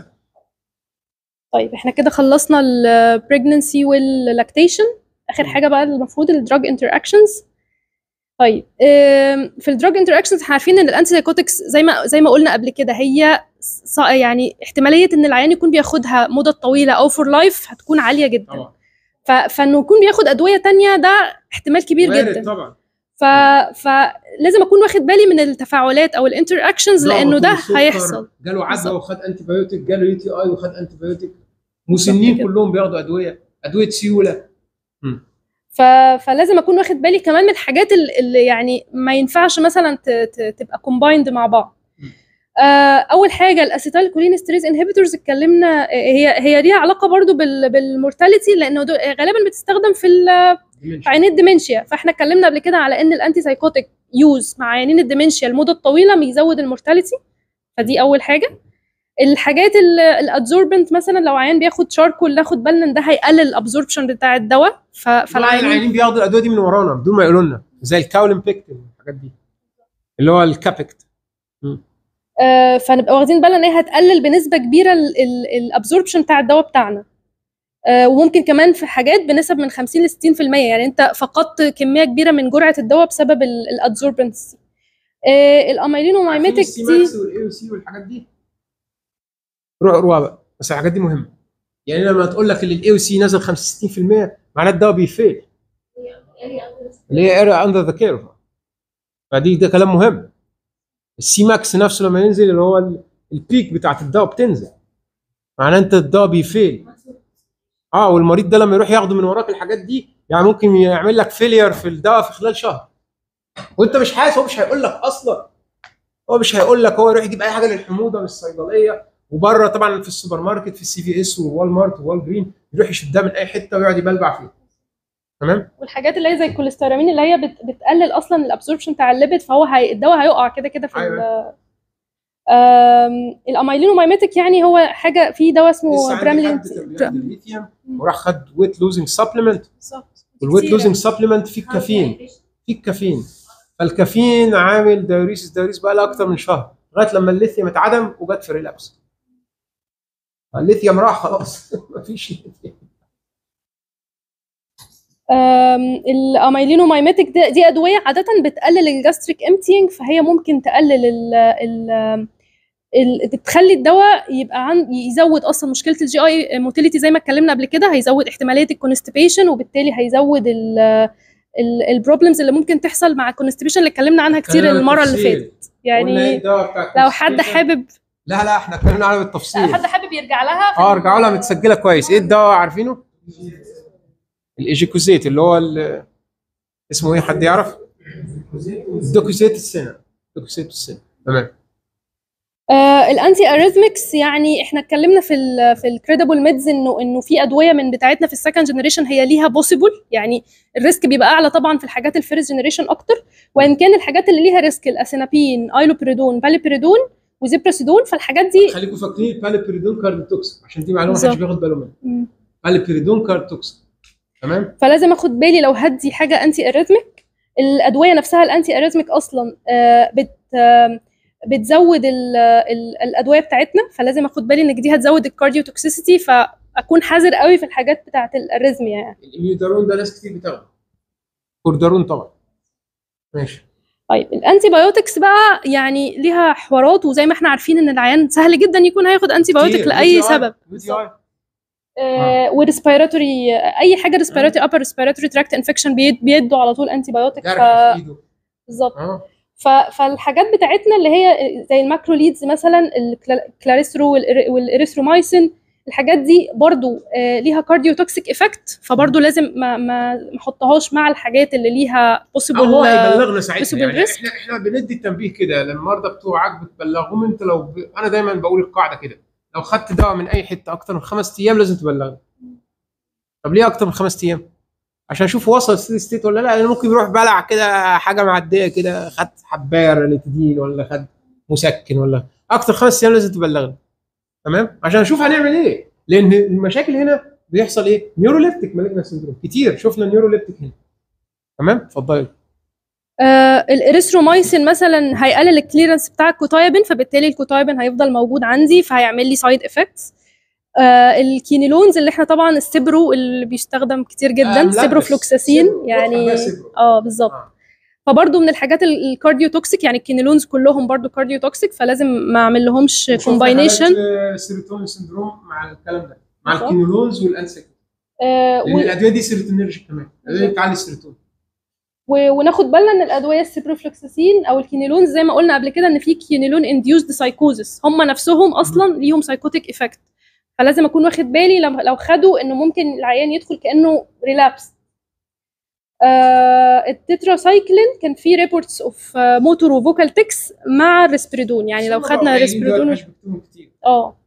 طيب احنا كده خلصنا البريجننسي واللاكتيشن، اخر حاجه بقى المفروض الدراج انتر اكشنز. طيب في الدراج انتر اكشنز احنا عارفين ان الانتي سايكوتكس زي ما زي ما قلنا قبل كده، هي يعني احتماليه ان العيان يكون بياخدها مده طويله او فور لايف هتكون عاليه جدا طبعا. فانه يكون بياخد ادويه تانية ده احتمال كبير جدا طبعا. ف... فلازم اكون واخد بالي من التفاعلات او الانتر اكشنز، لانه ده هيحصل. جاله عدوى وخد انتي بايوتيك، جاله يو تي اي وخد انتي بايوتيك، مسنين كلهم بياخدوا ادويه ادويه سيوله. ف... فلازم اكون واخد بالي كمان من الحاجات اللي يعني ما ينفعش مثلا ت... ت... تبقى كومبايند مع بعض. آه اول حاجه الاسيتايل كولينستريز انهبيتورز اتكلمنا، هي هي ليها علاقه برضو بال... بالمورتاليتي، لانه غالبا بتستخدم في في عيانين الديمنشيا، فاحنا اتكلمنا قبل كده على ان الانتي سايكوتيك يوز مع عيانين الديمنشيا المده الطويله بيزود المورتاليتي، فدي اول حاجه. الحاجات الادزوربنت مثلا لو عيان بياخد شاركول ناخد بالنا ان ده هيقلل الابزوربشن بتاع الدواء، فالعيانين العيانين بياخدوا الادويه دي من ورانا بدون ما يقولوا لنا، زي الكاولين بيكتين الحاجات دي اللي هو الكابكت. آه فنبقى واخدين بالنا ان هي هتقلل بنسبه كبيره الابزوربشن بتاع الدواء بتاعنا. آه وممكن كمان في حاجات بنسب من خمسين ل ستين في المية، يعني انت فقدت كميه كبيره من جرعه الدواء بسبب الادزوربنس. آه الاميلينومايميتك دي والاي او سي والحاجات دي روح روح بقى، بس الحاجات دي مهمه. يعني لما تقول لك ان الاي او سي نزل خمسة وستين في المية معناه الدواء بيفيل، اللي هي اريا اندر ذا كيرف، فدي ده كلام مهم. السي ماكس نفسه لما ينزل اللي هو البيك بتاعت الدواء بتنزل، معناه انت الدواء بيفيل. اه والمريض ده لما يروح ياخده من وراك الحاجات دي يعني ممكن يعمل لك فيلير في الدواء في خلال شهر وانت مش حاسس، هو مش هيقول لك اصلا، هو مش هيقول لك، هو يروح يجيب اي حاجه للحموضه من الصيدليه، وبره طبعا في السوبر ماركت في السي في اس ووال مارت ووال جرين يروح يشدها من اي حته ويقعد يبلبع فيها. تمام. والحاجات اللي هي زي الكوليسترامين اللي هي بت بتقلل اصلا الابسوربشن بتاع الليبيد، فهو هي الدواء هيقع كده كده في أيوة. الاميلينومايميتك يعني هو حاجه في دواء اسمه براملين وراح خد ويت لوزنج سبلمنت، والويت لوزنج سبلمنت فيه الكافيين، فيه الكافيين، فالكافيين عامل دايوريسيس دايوريس بقى له اكتر من شهر لغايه لما الليثيوم اتعدم وجت في ريلابس. الليثيوم راح خلاص مفيش ليثيوم. الاميلينومايميتك دي, دي ادويه عاده بتقلل الجاستريك امتينج، فهي ممكن تقلل ال ال تخلي الدواء يبقى عن يزود اصلا مشكله الجي اي موتيليتي زي ما اتكلمنا قبل كده، هيزود احتماليه الكونستيبيشن، وبالتالي هيزود البروبلمز اللي ممكن تحصل مع الكونستيبيشن اللي اتكلمنا عنها كتير المره اللي فاتت. يعني لو حد حابب، لا لا احنا اتكلمنا عنها بالتفصيل، حد حابب يرجع لها اه ارجعوا لها متسجله كويس. ايه الدواء عارفينه؟ الايجيكوزيت اللي هو ال- اسمه ايه، حد يعرف؟ الدوكوزيت السنه، دوكوزيت السنه. تمام. آه الانتي اريثمكس، يعني احنا اتكلمنا في ال في الكريدبل ميدز انه انه في ادويه من بتاعتنا في السكند جنريشن هي ليها بوسيبل، يعني الريسك بيبقى اعلى طبعا في الحاجات الفيرست جنريشن اكتر، وان كان الحاجات اللي ليها ريسك الاسينابين، ايلوبريدون، باليبريدون وزيبراسيدون، فالحاجات دي خليكم فاكرين الباليبريدون كارديوتوكسيك عشان دي معلومه محدش بالظبط. بياخد باله منها. مم. باليبريدون كارديوتوكسيك. تمام. فلازم اخد بالي لو هدي حاجه انتي اريثميك. الادويه نفسها الانتي اريثميك اصلا آه بت آه بتزود ال ال الادويه بتاعتنا، فلازم اخد بالي ان دي هتزود الكارديو توكسيسيتي، فاكون حذر قوي في الحاجات بتاعه الاريثميا يعني. الاميودارون ده ناس كتير بتاخده. كوردارون طبعا. ماشي. طيب الانتي بايوتكس بقى يعني ليها حوارات، وزي ما احنا عارفين ان العيان سهل جدا يكون هياخد انتي بايوتك لاي سبب. آه وريسبيراتوري، اي حاجه ريسبيراتوري ابر ريسبيراتوري تراكت انفكشن بيدوا على طول انتي بايوتك. ف... بالظبط. آه. ف... فالحاجات بتاعتنا اللي هي زي الماكروليدز مثلا، الكلاريسترو والاريثرومايسين، الحاجات دي برضو آه ليها كارديو توكسيك افكت، فبرضو لازم ما ما ما احطهاش مع الحاجات اللي ليها بوسيبل. هو هيبلغنا ساعتها يعني. احنا احنا بندي التنبيه كده للمرضى بتوعك، بتبلغهم انت. لو ب... انا دايما بقول القاعده كده، لو خدت دواء من اي حته اكتر من خمس ايام لازم تبلغني. طب ليه اكتر من خمس ايام؟ عشان اشوف وصل ستيت ستيت ولا لا. لان ممكن يروح بلع كده حاجه معديه كده، خد حبايه رانيتيدين ولا خد مسكن ولا. اكتر خمس ايام لازم تبلغني. تمام. عشان اشوف هنعمل ايه. لان المشاكل هنا بيحصل ايه؟ نيوروليبتيك مالجنا سندروم كتير، شفنا نيوروليبتيك هنا. تمام. اتفضلي. آه الاريثرومايسين مثلا هيقلل الكليرنس بتاع الكوتايبين، فبالتالي الكوتايبين هيفضل موجود عندي فهيعمل لي سايد افكتس. آه الكينيلونز اللي احنا طبعا السبرو اللي بيستخدم كتير جدا، آه سبرو فلوكساسين يعني. اه بالظبط. آه. فبرضه من الحاجات الكارديو توكسيك، يعني الكينيلونز كلهم برضه كارديو توكسيك، فلازم ما اعمل لهمش كومباينيشن. سيروتونين سندروم مع الكلام ده، مع الكينيلونز والانسك. آه لان و... الادويه دي سيروتونيرجيك كمان، الادويه بتعلي السيروتونين. وناخد بالنا ان الادويه السيبروفلوكساسين او الكينيلونز زي ما قلنا قبل كده ان في كينيلون انديوزد سايكوزس، هم نفسهم اصلا ليهم سايكوتيك افكت، فلازم اكون واخد بالي لو خدوا انه ممكن العيان يدخل كانه ريلابس. آه التتراسايكلين كان في ريبورتس اوف موتور وفوكال تكس مع الريسبريدون، يعني لو خدنا ريسبريدون. اه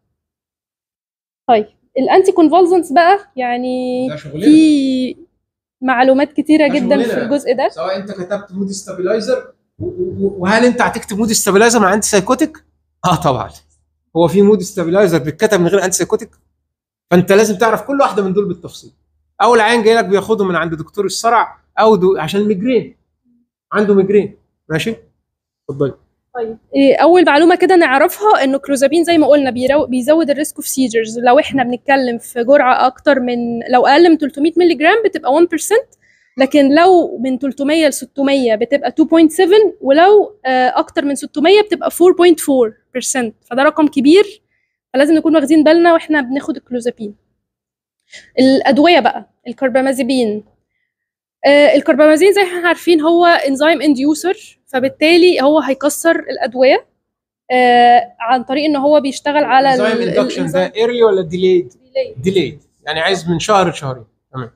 طيب الانتي كونفولسنتس بقى يعني في معلومات كتيره جدا في الجزء ده. سواء انت كتبت مود ستابلايزر، وهل انت هتكتب مود ستابلايزر مع انتي سايكوتيك؟ اه طبعا. هو في مود ستابلايزر بيتكتب من غير انتي سايكوتيك؟ فانت لازم تعرف كل واحده من دول بالتفصيل. اول عيان جاي لك بياخده من عند دكتور الصرع او دو عشان ميجرين، عنده ميجرين. ماشي. اتفضلي. طيب اول معلومه كده نعرفها انه كلوزابين زي ما قلنا بيزود الريسك اوف سيجرز. لو احنا بنتكلم في جرعه اكتر من، لو اقل من ثلاثمية مللي جرام بتبقى واحد بالمية، لكن لو من ثلاثمية ل ستمية بتبقى اتنين فاصلة سبعة، ولو اكتر من ستمية بتبقى اربعة فاصلة اربعة بالمية. فده رقم كبير، فلازم نكون واخدين بالنا واحنا بناخد الكلوزابين. الادويه بقى الكربامازيبين، آه الكربامازين زي ما احنا عارفين هو انزيم انديوسر، فبالتالي هو هيكسر الادويه آه عن طريق ان هو بيشتغل على انزيم اندكشن. ده ايرلي ولا ديليد؟ ديليد يعني عايز من شهر لشهرين. تمام.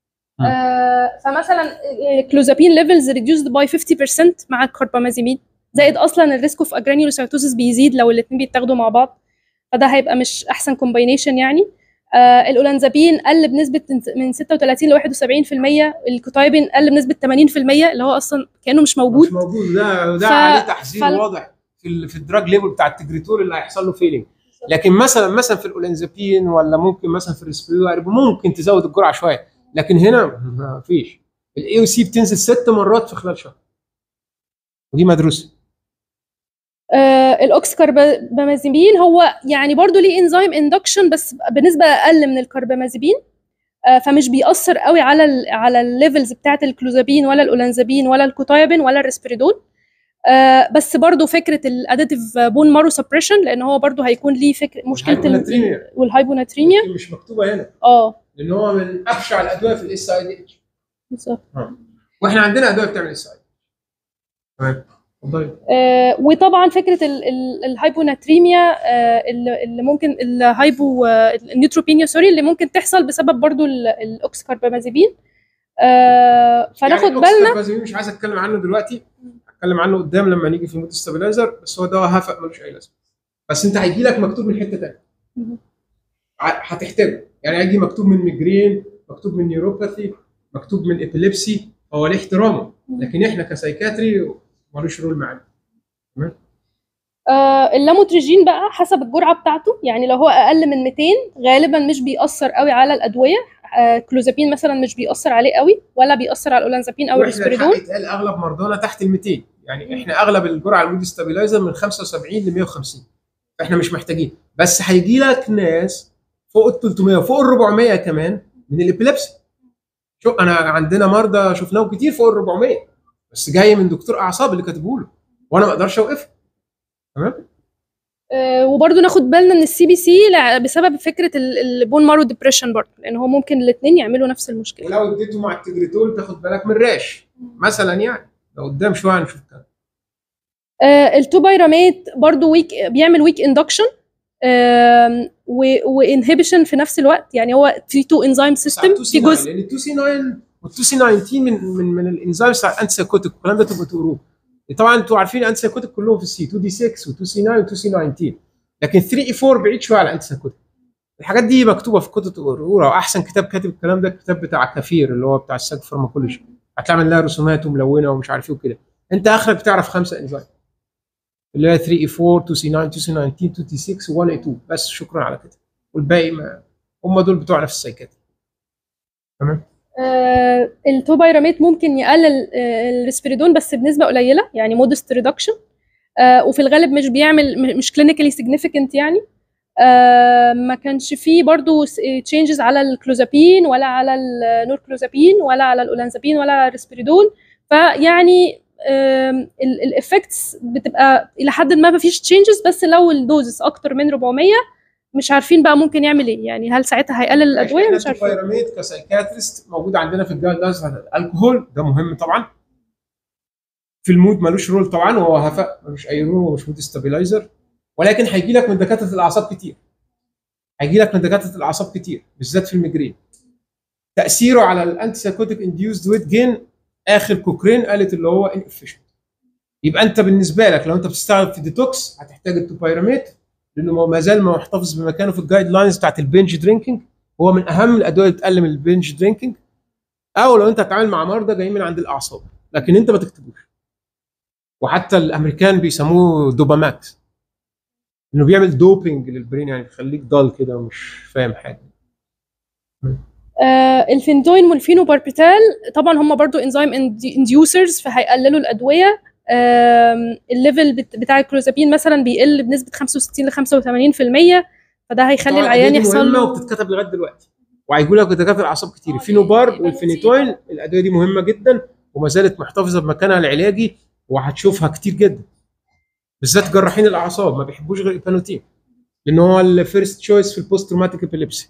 آه فمثلا كلوزابين ليفلز ريديوسد باي خمسين بالمية مع الكربامازيبين، زائد اصلا الريسك اوف اجرانيولوسايتوسيس بيزيد لو الاثنين بيتاخدوا مع بعض، فده هيبقى مش احسن كومباينيشن يعني. آه الاولانزابين قل بنسبه من ستة وثلاثين ل واحد وسبعين بالمية، الكوتايبين قل بنسبه ثمانين بالمية، اللي هو اصلا كانه مش موجود. مش موجود. ده ده ف... عليه تحذير ف... واضح في في الدراج ليبل بتاع التجريتور اللي هيحصل له فيلينج. لكن مثلا مثلا في الاولانزابين ولا ممكن مثلا في الريسبيريدون ممكن تزود الجرعه شويه، لكن هنا ما فيش. الاي او سي بتنزل ست مرات في خلال شهر، ودي مدروسه. آه الاوكسكاربامازيبين هو يعني برضو ليه انزيم اندكشن بس بنسبه اقل من الكربامازيبين، آه فمش بيأثر قوي على ال على الليفلز بتاعه الكلوزابين ولا الاولانزابين ولا الكوتايبين ولا الريسبيريدون. آه بس برضو فكره الاديتيف بون مارو سبريشن، لان هو برضو هيكون ليه فكره مشكله والهايبوناتريميا مش مكتوبه هنا. اه لان هو من ابشع الادويه في الاس اي دي اتش. بالظبط. واحنا عندنا ادويه بتعمل اس اي. تمام. اتفضلي. آه وطبعا فكره الهايبوناتريميا آه اللي اللي ممكن الهايبو آه النيوتروبينيا سوري اللي ممكن تحصل بسبب برضو الاوكسكاربامازيبين. آه فناخد يعني بالنا. الاوكسكاربازيبين مش عايز اتكلم عنه دلوقتي، هتكلم عنه قدام لما نيجي في المود ستابلايزر، بس هو دواء هفق ملوش اي لازمه. بس انت هيجي لك مكتوب من حته ثانيه هتحتاجه، يعني هيجي مكتوب من ميجرين، مكتوب من نيوروباثي، مكتوب من ابيليبسي، هو ليه احترامه، لكن احنا كسايكاتري ملوش رول معانا. تمام. آه اللاموتريجين بقى حسب الجرعه بتاعته، يعني لو هو اقل من مئتين غالبا مش بيأثر قوي على الادويه. آه كلوزابين مثلا مش بيأثر عليه قوي، ولا بيأثر على الاولانزابين او الريسبيريدون. واحنا الحق يتقال اغلب مرضانا تحت ال مئتين، يعني احنا اغلب الجرعه المود ستابلايزر من خمسة وسبعين ل مئة وخمسين، احنا مش محتاجين. بس هيجي لك ناس فوق ال ثلاثمئة وفوق ال أربعمئة كمان من الابيليبسي. شوف انا عندنا مرضى شفناهم كتير فوق ال أربعمئة، بس جاي من دكتور اعصاب اللي كاتبه له، وانا ما اقدرش اوقفه. تمام. آه وبرده ناخد بالنا من السي بي سي بسبب فكره البون مارو ديبريشن برضه، لان هو ممكن الاثنين يعملوا نفس المشكله. ولو اديته مع التجريتول تاخد بالك من الراش مثلا، يعني لو قدام شويه هنشوف كده. آه التوبايراميت برضه ويك، بيعمل ويك اندكشن وانهبيشن في نفس الوقت، يعني هو في تو انزيم سيستم في جزء. لان التو سي تسعة والتو سي تسعة عشر من من من الانزيمز بتاع الانتي سايكوتيك، الكلام ده تبقوا تقروه. طبعا انتوا عارفين الانتي سايكوتيك كلهم في السي اتنين دي ستة و2 سي تسعة و2 سي تسعة عشر، لكن ثلاثة اي أربعة بعيد شويه على الانتي سايكوتيك. الحاجات دي مكتوبه في كتب تقروها، واحسن كتاب كاتب الكلام ده الكتاب بتاع كافير اللي هو بتاع السايك فارماكولوجي، هتعمل لها رسومات وملونه ومش عارف ايه وكده. انت اخرك بتعرف خمسه انزيم اللي هي ثلاثة اي أربعة، اتنين سي تسعة، اتنين سي تسعة عشر، اتنين تي ستة و1 اي اتنين، بس شكرا على كده. والباقي ما هم دول بتوع نفس السايكاتري. تمام. آه التوبايراميت ممكن يقلل آه الريسبيريدون بس بنسبه قليله، يعني مودست ريدكشن، آه وفي الغالب مش بيعمل مش كلينيكالي سيجنيفيكانت يعني. آه ما كانش فيه برضو تشينجز على الكلوزابين ولا على النوركلوزابين ولا على الاولانزابين ولا على الريسبيريدون، فيعني الافكتس بتبقى الى حد ما ما فيش تشينجز، بس لو الدوزز اكتر من أربعمئة مش عارفين بقى ممكن يعمل ايه، يعني هل ساعتها هيقلل الادويه؟ مش عارفين. التوبايراميت كسايكاتريست موجود عندنا في الجايد لاينز. الكحول ده مهم طبعا في المود، ملوش رول طبعا، وهو هفق ملوش اي رول ومش مود ستابلايزر، ولكن هيجي لك من دكاتره الاعصاب كتير، هيجي لك من دكاتره الاعصاب كتير بالذات في الميجرين. تاثيره على الانتي سايكوتيك انديوزد ويت جين اخر كوكرين قالت اللي هو انفيشنت. يبقى انت بالنسبه لك لو انت بتستخدم في ديتوكس هتحتاج التوبايراميت، لانه ما زال محتفظ بمكانه في الجايد لاينز بتاعت البنج درينكينج، هو من اهم الادويه اللي بتقلل البنج درينكينج. او لو انت هتتعامل مع مرضى جايين من عند الاعصاب، لكن انت ما تكتبوش. وحتى الامريكان بيسموه دوباماكس، انه بيعمل دوبينج للبرين، يعني بيخليك ضال كده ومش فاهم حاجه. آه الفينتوين والفينوباربيتال طبعا هم برضو انزيم انديوسرز فهيقللوا الادويه. آه الليفل بتاع الكلوزابين مثلا بيقل بنسبه خمسة وستين ل خمسة وثمانين بالمية، فده هيخلي العيان يحصل له. وبتتكتب لغايه دلوقتي وهيقول لك دكاتره الاعصاب كتير. الفينوبارب والفينيتوين الادويه دي مهمه جدا وما زالت محتفظه بمكانها العلاجي، وهتشوفها كتير جدا بالذات جراحين الاعصاب ما بيحبوش غير البانوتين، لان هو الفيرست تشويس في البوست تروماتيك ابيليبسي.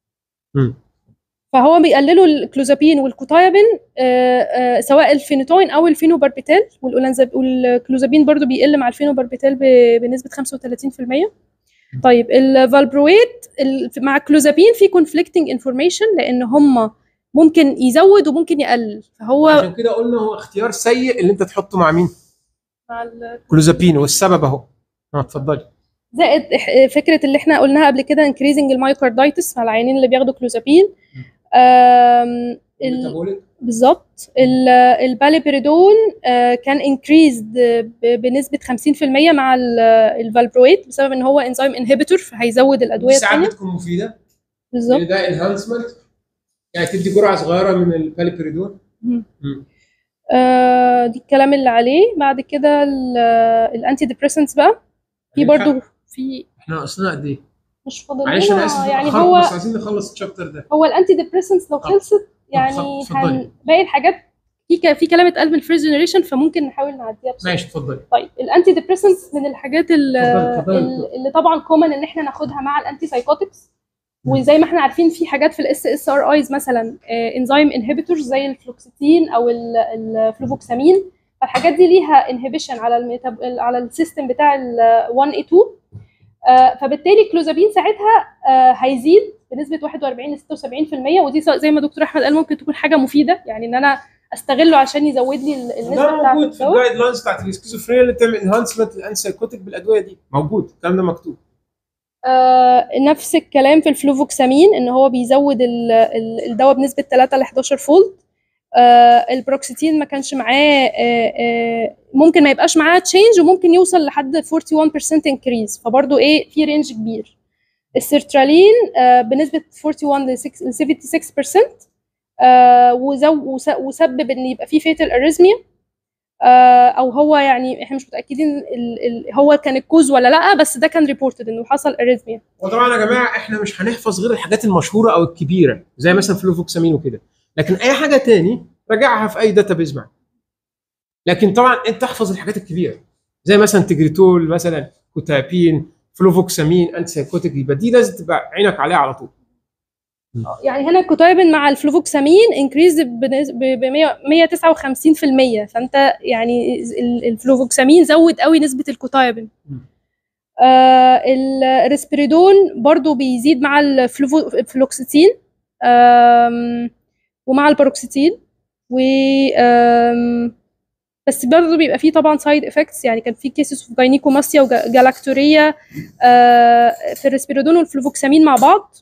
فهو بيقللوا الكلوزابين والكوتايبين آه آه سواء الفينيتوين او الفينوباربيتال، والكلوزابين برضو بيقل مع الفينوباربيتال بنسبه خمسة وثلاثين بالمية. طيب الفالبرويت مع الكلوزابين في كونفليكتنج انفورميشن، لان هم ممكن يزود وممكن يقلل، فهو عشان كده قلنا هو اختيار سيء اللي انت تحطه مع مين؟ مع الكلوزابين، والسبب اهو. اه اتفضلي. زائد فكره اللي احنا قلناها قبل كده انكريزنج المايوكاردايتس مع العيانين اللي بياخدوا كلوزابين. ال... بالظبط. الباليبيريدون كان انكريزد بنسبه خمسين بالمية مع الفالبرويت بسبب ان هو انزيم انهبيتور، فهيزود الادويه الثانيه. ساعات بتكون مفيده بالظبط، ده انهانسمنت، يعني تدي جرعه صغيره من الباليبيريدون. آه دي الكلام اللي عليه. بعد كده الانتي ديبريسنتس بقى في برضو في احنا ناقصنا قد ايه؟ مش فاضل معلش انا اسف يعني هو بس عايزين نخلص الشابتر ده. هو الانتي ديبريسنتس لو خلصت يعني هن باقي الحاجات في في كلام اتقال من الفيرست جنريشن فممكن نحاول نعديها بسرعه. ماشي اتفضلي. طيب الانتي ديبريسنتس من الحاجات اللي, اللي طبعا كومن ان احنا ناخدها مع الانتي سايكوتكس، وزي ما احنا عارفين في حاجات في الاس اس ار ايز مثلا انزيم انهبيتورز زي الفلوكسيتين او الفلوفوكسامين، فالحاجات دي ليها انهبيشن على الميتاب... على السيستم بتاع ال واحد اي اتنين. آه فبالتالي الكلوزابين ساعتها آه هيزيد بنسبه واحد وأربعين ل ستة وسبعين في المية، ودي زي ما دكتور احمد قال ممكن تكون حاجه مفيده، يعني ان انا استغله عشان يزود لي النسبه ده بتاعت موجود في الدواء. الجايد لاينز بتاعت السكيزوفرينيا اللي بتعمل انهانسمنت للانسايكوتيك بالادويه دي، موجود الكلام ده مكتوب. آه نفس الكلام في الفلوفوكسامين، ان هو بيزود ال- ال- الدواء بنسبه ثلاثة ل حداشر فولد. آه البروكسيتين ما كانش معاه، آه آه ممكن ما يبقاش معاه تشينج، وممكن يوصل لحد واحد وأربعين بالمية انكريز، فبرضه ايه في رينج كبير. السيرترالين آه بنسبه واحد وأربعين ل ستة وسبعين بالمية، آه وزو- وس- وسبب ان يبقى في فيتال اريزميا، آه او هو يعني احنا مش متاكدين ال ال هو كان الكوز ولا لا، بس ده كان ريبورتد انه حصل اريزميا. وطبعا يا جماعه احنا مش هنحفظ غير الحاجات المشهوره او الكبيره زي مثلا فلوفوكسامين وكده، لكن اي حاجه تاني راجعها في اي داتابيز معاك. لكن طبعا انت احفظ الحاجات الكبيره زي مثلا تجريتول، مثلا كوتابين، فلوفوكسامين، انتي سايكوتيك، يبقى دي لازم تبقى عينك عليها على طول. يعني هنا الكوتايبين مع الفلوفوكسامين انكريز ب مية وتسعة وخمسين في المية، فانت يعني ال- الفلوفوكسامين زود قوي نسبه الكوتايبين. آه الريسبيريدون برضو بيزيد مع الفلوكسيتين آم، ومع الباروكسيتين، و آم، بس برضه بيبقى فيه طبعا سايد افكتس، يعني كان في كيسز في جاينيكوماستيا وجالاكتوريا آه في الريسبيريدون والفلوفوكسامين مع بعض.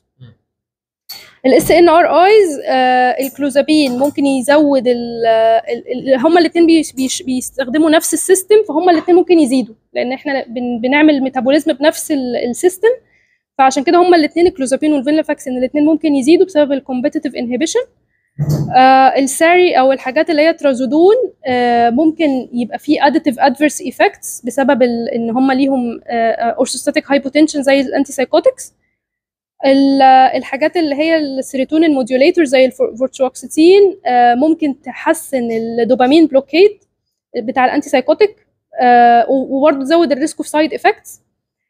الاس ان ار ايز الكلوزابين ممكن يزود ال ال هما الاثنين بيش بيش بيستخدموا نفس السيستم، فهما الاثنين ممكن يزيدوا لان احنا بن بنعمل ميتابوليزم بنفس السيستم، فعشان كده هما الاثنين الكلوزابين والفينلافاكسين الاثنين ممكن يزيدوا بسبب الكومبيتيتيف انهبيشن. آه الساري او الحاجات اللي هي ترازودون آه ممكن يبقى في اديتيف ادفيرس ايفكتس بسبب ان هم ليهم اورثوستاتيك هايبوتنشن زي الانتي سايكوتكس. الحاجات اللي هي السيروتونين موديوليتور زي الفورتروكسيتين آه ممكن تحسن الدوبامين بلوكيت بتاع الانتي سايكوتيك آه وبرضه تزود الريسك اوف سايد افكتس.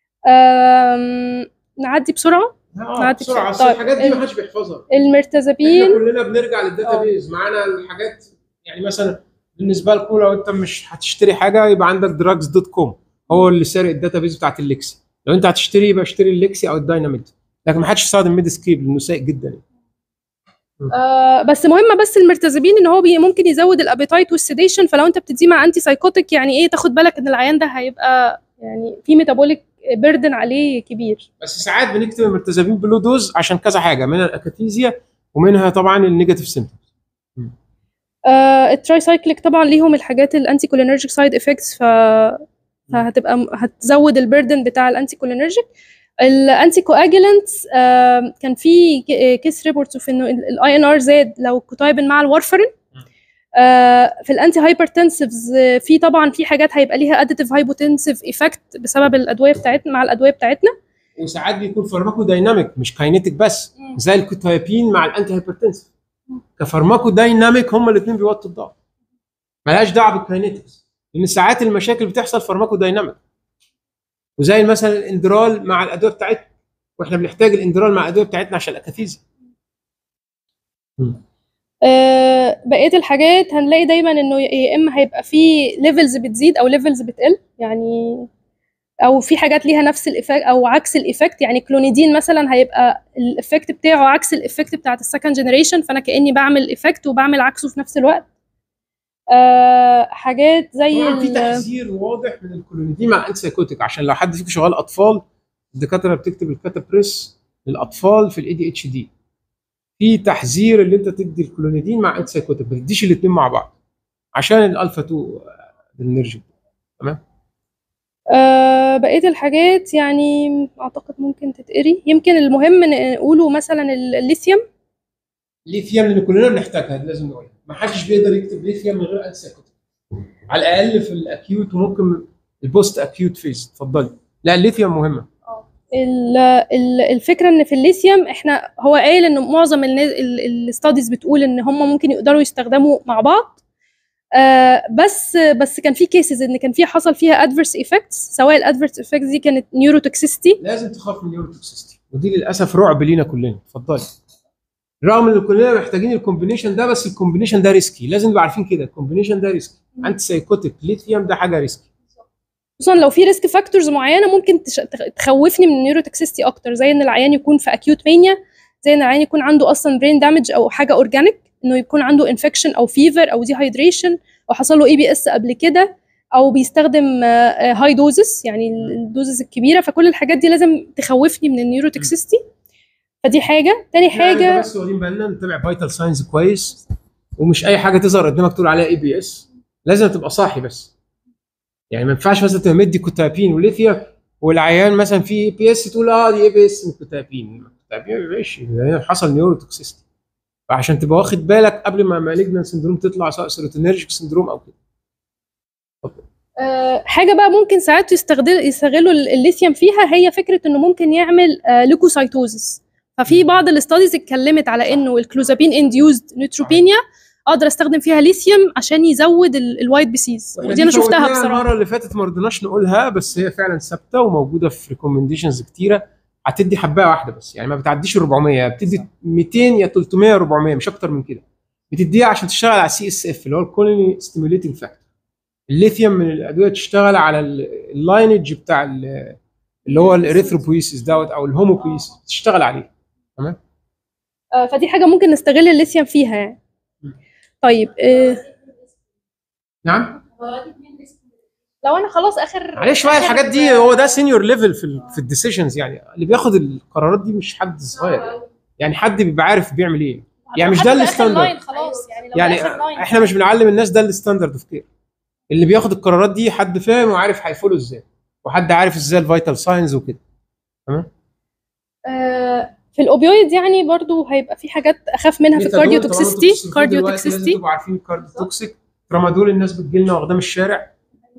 نعدي بسرعه اه بسرعه، اصل الحاجات دي ما حدش بيحفظها. المرتزبين احنا كلنا بنرجع للداتابيز معانا الحاجات، يعني مثلا بالنسبه لكم لو انت مش هتشتري حاجه يبقى عندك دراجز دوت كوم هو اللي سارق الداتابيز بتاعت الليكسي، لو انت هتشتري يبقى اشتري الليكسي او الدايناميت، لكن ما حدش يستخدم ميدسكيب لانه سيء جدا. آه بس مهمه بس المرتزبين ان هو ممكن يزود الابيتايت والسيديشن، فلو انت بتديه مع انتي سايكوتيك يعني ايه تاخد بالك ان العيان ده هيبقى يعني في ميتابوليك بيردن عليه كبير. بس ساعات بنكتب المرتزبين بلو دوز عشان كذا حاجه، منها الاكاتيزيا ومنها طبعا النيجاتيف سيمبتومز. آه التراي سايكليك طبعا ليهم الحاجات الانتي كولينرجيك سايد افكتس، ف فهتبقى هتزود البيردن بتاع الانتي كولينرجيك. الانتي كواجلانتس آه كان في كيس ريبورتس في انه الاي ان ار زاد لو الكوتايبين مع الورفرين. آه في الانتي هايبرتنسيفز في طبعا في حاجات هيبقى ليها اديتيف هايبوتنسيف ايفكت بسبب الادويه بتاعتنا مع الادويه بتاعتنا، وساعات بيكون فارماكو دايناميك مش كاينيتيك بس، زي الكوتايبين مع الانتي هايبرتنسيف كفارماكو دايناميك هما الاثنين بيوطوا الضغط، ملهاش دعوه بالكاينيتكس، لان ساعات المشاكل بتحصل فارماكو دايناميك، وزي مثلا الاندرال مع الادويه بتاعتنا، واحنا بنحتاج الاندرال مع الادويه بتاعتنا عشان الاكاثيزيا. أه بقيه الحاجات هنلاقي دايما انه يا اما هيبقى في ليفلز بتزيد او ليفلز بتقل، يعني او في حاجات ليها نفس الايفكت او عكس الايفكت، يعني كلونيدين مثلا هيبقى الايفكت بتاعه عكس الايفكت بتاعت السكند جنريشن، فانا كاني بعمل ايفكت وبعمل عكسه في نفس الوقت. أه حاجات زي طبعا في تحذير واضح من الكلونيدين مع الانتي سايكوتيك، عشان لو حد فيكم شغال اطفال الدكاتره بتكتب الكاتابريس للاطفال في الاي دي اتش دي، في تحذير اللي انت تدي الكلونيدين مع انتي سايكوتيك، ما تديش الاثنين مع بعض عشان الالفا اتنين النرجي. تمام. أه بقيه الحاجات يعني اعتقد ممكن تتقري، يمكن المهم نقوله مثلا الليثيوم. الليثيوم لان كلنا بنحتاجها لازم نقولها، ما حدش بيقدر يكتب ليثيوم من غير انتي سايكوتيك على الاقل في الاكيوت وممكن البوست اكيوت فيز. اتفضلي. لا الليثيوم مهمه. الفكره ان في الليثيوم احنا هو قايل ان معظم الستاديز بتقول ان هم ممكن يقدروا يستخدموا مع بعض، آه بس بس كان في كيسز ان كان في حصل فيها ادفيرس ايفكتس، سواء الادفيرس ايفكتس دي كانت نيوروتوكسيستي. لازم تخاف من نيوروتوكسيستي، ودي للاسف رعب لينا كلنا. اتفضلي. رغم ان كلنا محتاجين الكومبينيشن ده، بس الكومبينيشن ده ريسكي، لازم نبقى عارفين كده الكومبينيشن ده ريسكي. انتي سايكوتيك ليثيوم ده حاجه ريسكي، خصوصا لو في ريسك فاكتورز معينه ممكن تش... تخوفني من النيوروتوكسيستي اكتر، زي ان العيان يكون في اكيوت مانيا، زي ان العيان يكون عنده اصلا برين دامج او حاجه اورجانيك، انه يكون عنده انفكشن او فيفر او ديهايدريشن او حصل له اي بي اس قبل كده، او بيستخدم هاي دوزز يعني الدوزز الكبيره. فكل الحاجات دي لازم تخوفني من النيوروتوكسيستي. فدي حاجه. تاني حاجه يعني بس واخدين بالنا نتابع فايتال ساينز كويس، ومش اي حاجه تظهر قدامك تقول عليها اي بي اس، لازم تبقى صاحي بس. يعني ما ينفعش مثلا تبقى مدي كوتابين وليثيوم والعيان مثلا في اي بي اس تقول اه دي اي بي اس من كوتابين، كوتابين ماشي حصل نيوروتوكسيستي. فعشان تبقى واخد بالك قبل ما مالجنان سندروم تطلع، سواء سيروتونيرجيك سندروم او كده. أه حاجه بقى ممكن ساعات يستخدم يستغلوا الليثيوم فيها، هي فكره انه ممكن يعمل أه ليكوسايتوزس. ففي بعض الاستاديز اتكلمت على انه الكلوزابين انديوزد نيوتروبينيا اقدر استخدم فيها ليثيوم عشان يزود الوايت بيسيز، ودي انا شفتها بصراحه. المره اللي فاتت ما رضيناش نقولها، بس هي فعلا ثابته وموجوده في ريكومنديشنز كتيره. هتدي حبايه واحده بس، يعني ما بتعديش ال أربعمية، بتدي مئتين يا ثلاثمية أربعمية مش اكتر من كده. بتديها عشان تشتغل على سي اس اف اللي هو الكولوني ستيموليتنج فاكتور. الليثيوم من الادويه تشتغل على اللاينج بتاع اللي هو الاريثروبويسيس دوت او الهوموبويسيس، تشتغل عليه. تمام. آه فدي حاجه ممكن نستغل الليثيوم فيها يعني. طيب آه نعم. لو انا خلاص اخر معلش بقى الحاجات دي هو ده سينيور ليفل في في الديسيجنز، يعني اللي بياخد القرارات دي مش حد صغير، يعني حد بيبقى عارف بيعمل ايه. يعني مش ده الستاندرد خلاص، يعني, لو يعني احنا مش بنعلم الناس ده الستاندرد اوف كير. اللي بياخد القرارات دي حد فاهم وعارف هيفولو ازاي، وحد عارف ازاي الفيتال ساينز وكده. تمام. آه في الاوبيويد يعني برضو هيبقى في حاجات اخاف منها في الكارديو توكسيستي. كارديو توكسيستي لازم تبقوا عارفين الكارديو توكسيك. ترامادول الناس بتجي لنا واخداه من الشارع.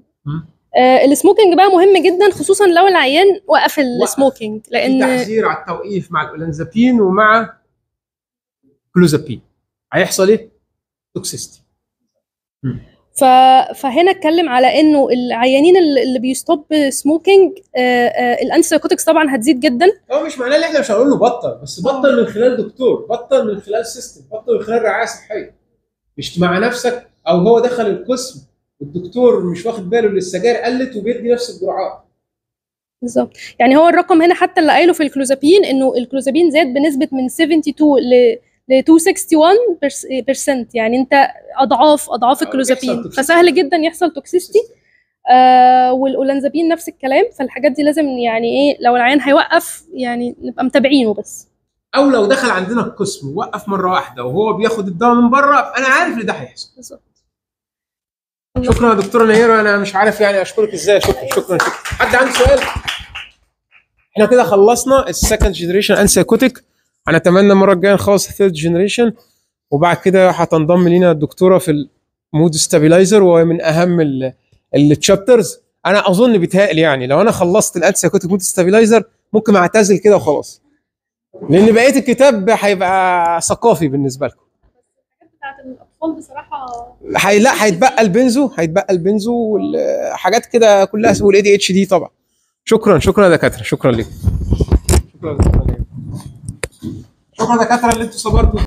آه السموكينج بقى مهم جدا، خصوصا لو العيان وقف السموكينج، لان في تحذير على التوقيف مع الاولانزابين ومع كلوزابين هيحصل ايه؟ توكسيستي. ف... فهنا اتكلم على انه العيانين اللي بيستوب سموكينج الانتي سايكوتكس طبعا هتزيد جدا. هو مش معناه ان احنا مش هنقول له بطل، بس بطل من خلال دكتور، بطل من خلال سيستم، بطل من خلال رعايه صحيه. مش مع نفسك او هو دخل القسم والدكتور مش واخد باله ان السجاير قلت وبيدي نفس الجرعات. بالظبط. يعني هو الرقم هنا حتى اللي قايله في الكلوزابين انه الكلوزابين زاد بنسبه من اتنين وسبعين ل ل مئتين وواحد وستين بالمية، يعني انت اضعاف اضعاف الكلوزابين، فسهل جدا يحصل توكسيستي. آه والاولانزابين نفس الكلام. فالحاجات دي لازم يعني ايه لو العيان هيوقف يعني نبقى متابعينه بس. او لو دخل عندنا القسم ووقف مره واحده وهو بياخد الدواء من بره، انا عارف ان ده هيحصل. بالظبط. شكرا يا دكتوره نيره، انا مش عارف يعني اشكرك ازاي. شكرا شكرا شكرا. حد عنده سؤال؟ احنا كده خلصنا السكند جنريشن انسايكوتيك. انا اتمنى المره الجايه نخلص الثيرد جنريشن، وبعد كده هتنضم لينا الدكتوره في المود ستابيلايزر، وهو من اهم التشابترز. انا اظن بيتهيألي يعني لو انا خلصت الانسايكوتيك مود ستابيلايزر ممكن اعتزل كده وخلاص، لان بقيه الكتاب هيبقى ثقافي بالنسبه لكم. الحاجات بتاعت الاطفال بصراحه هي لا هيتبقى البنزو هيتبقى البنزو والحاجات كده كلها، والاي دي اتش دي طبعا. شكرا شكرا يا دكاتره، شكرا لكم. شكرا شكرا شكرا يا دكاتره اللي انتوا صبرتوا.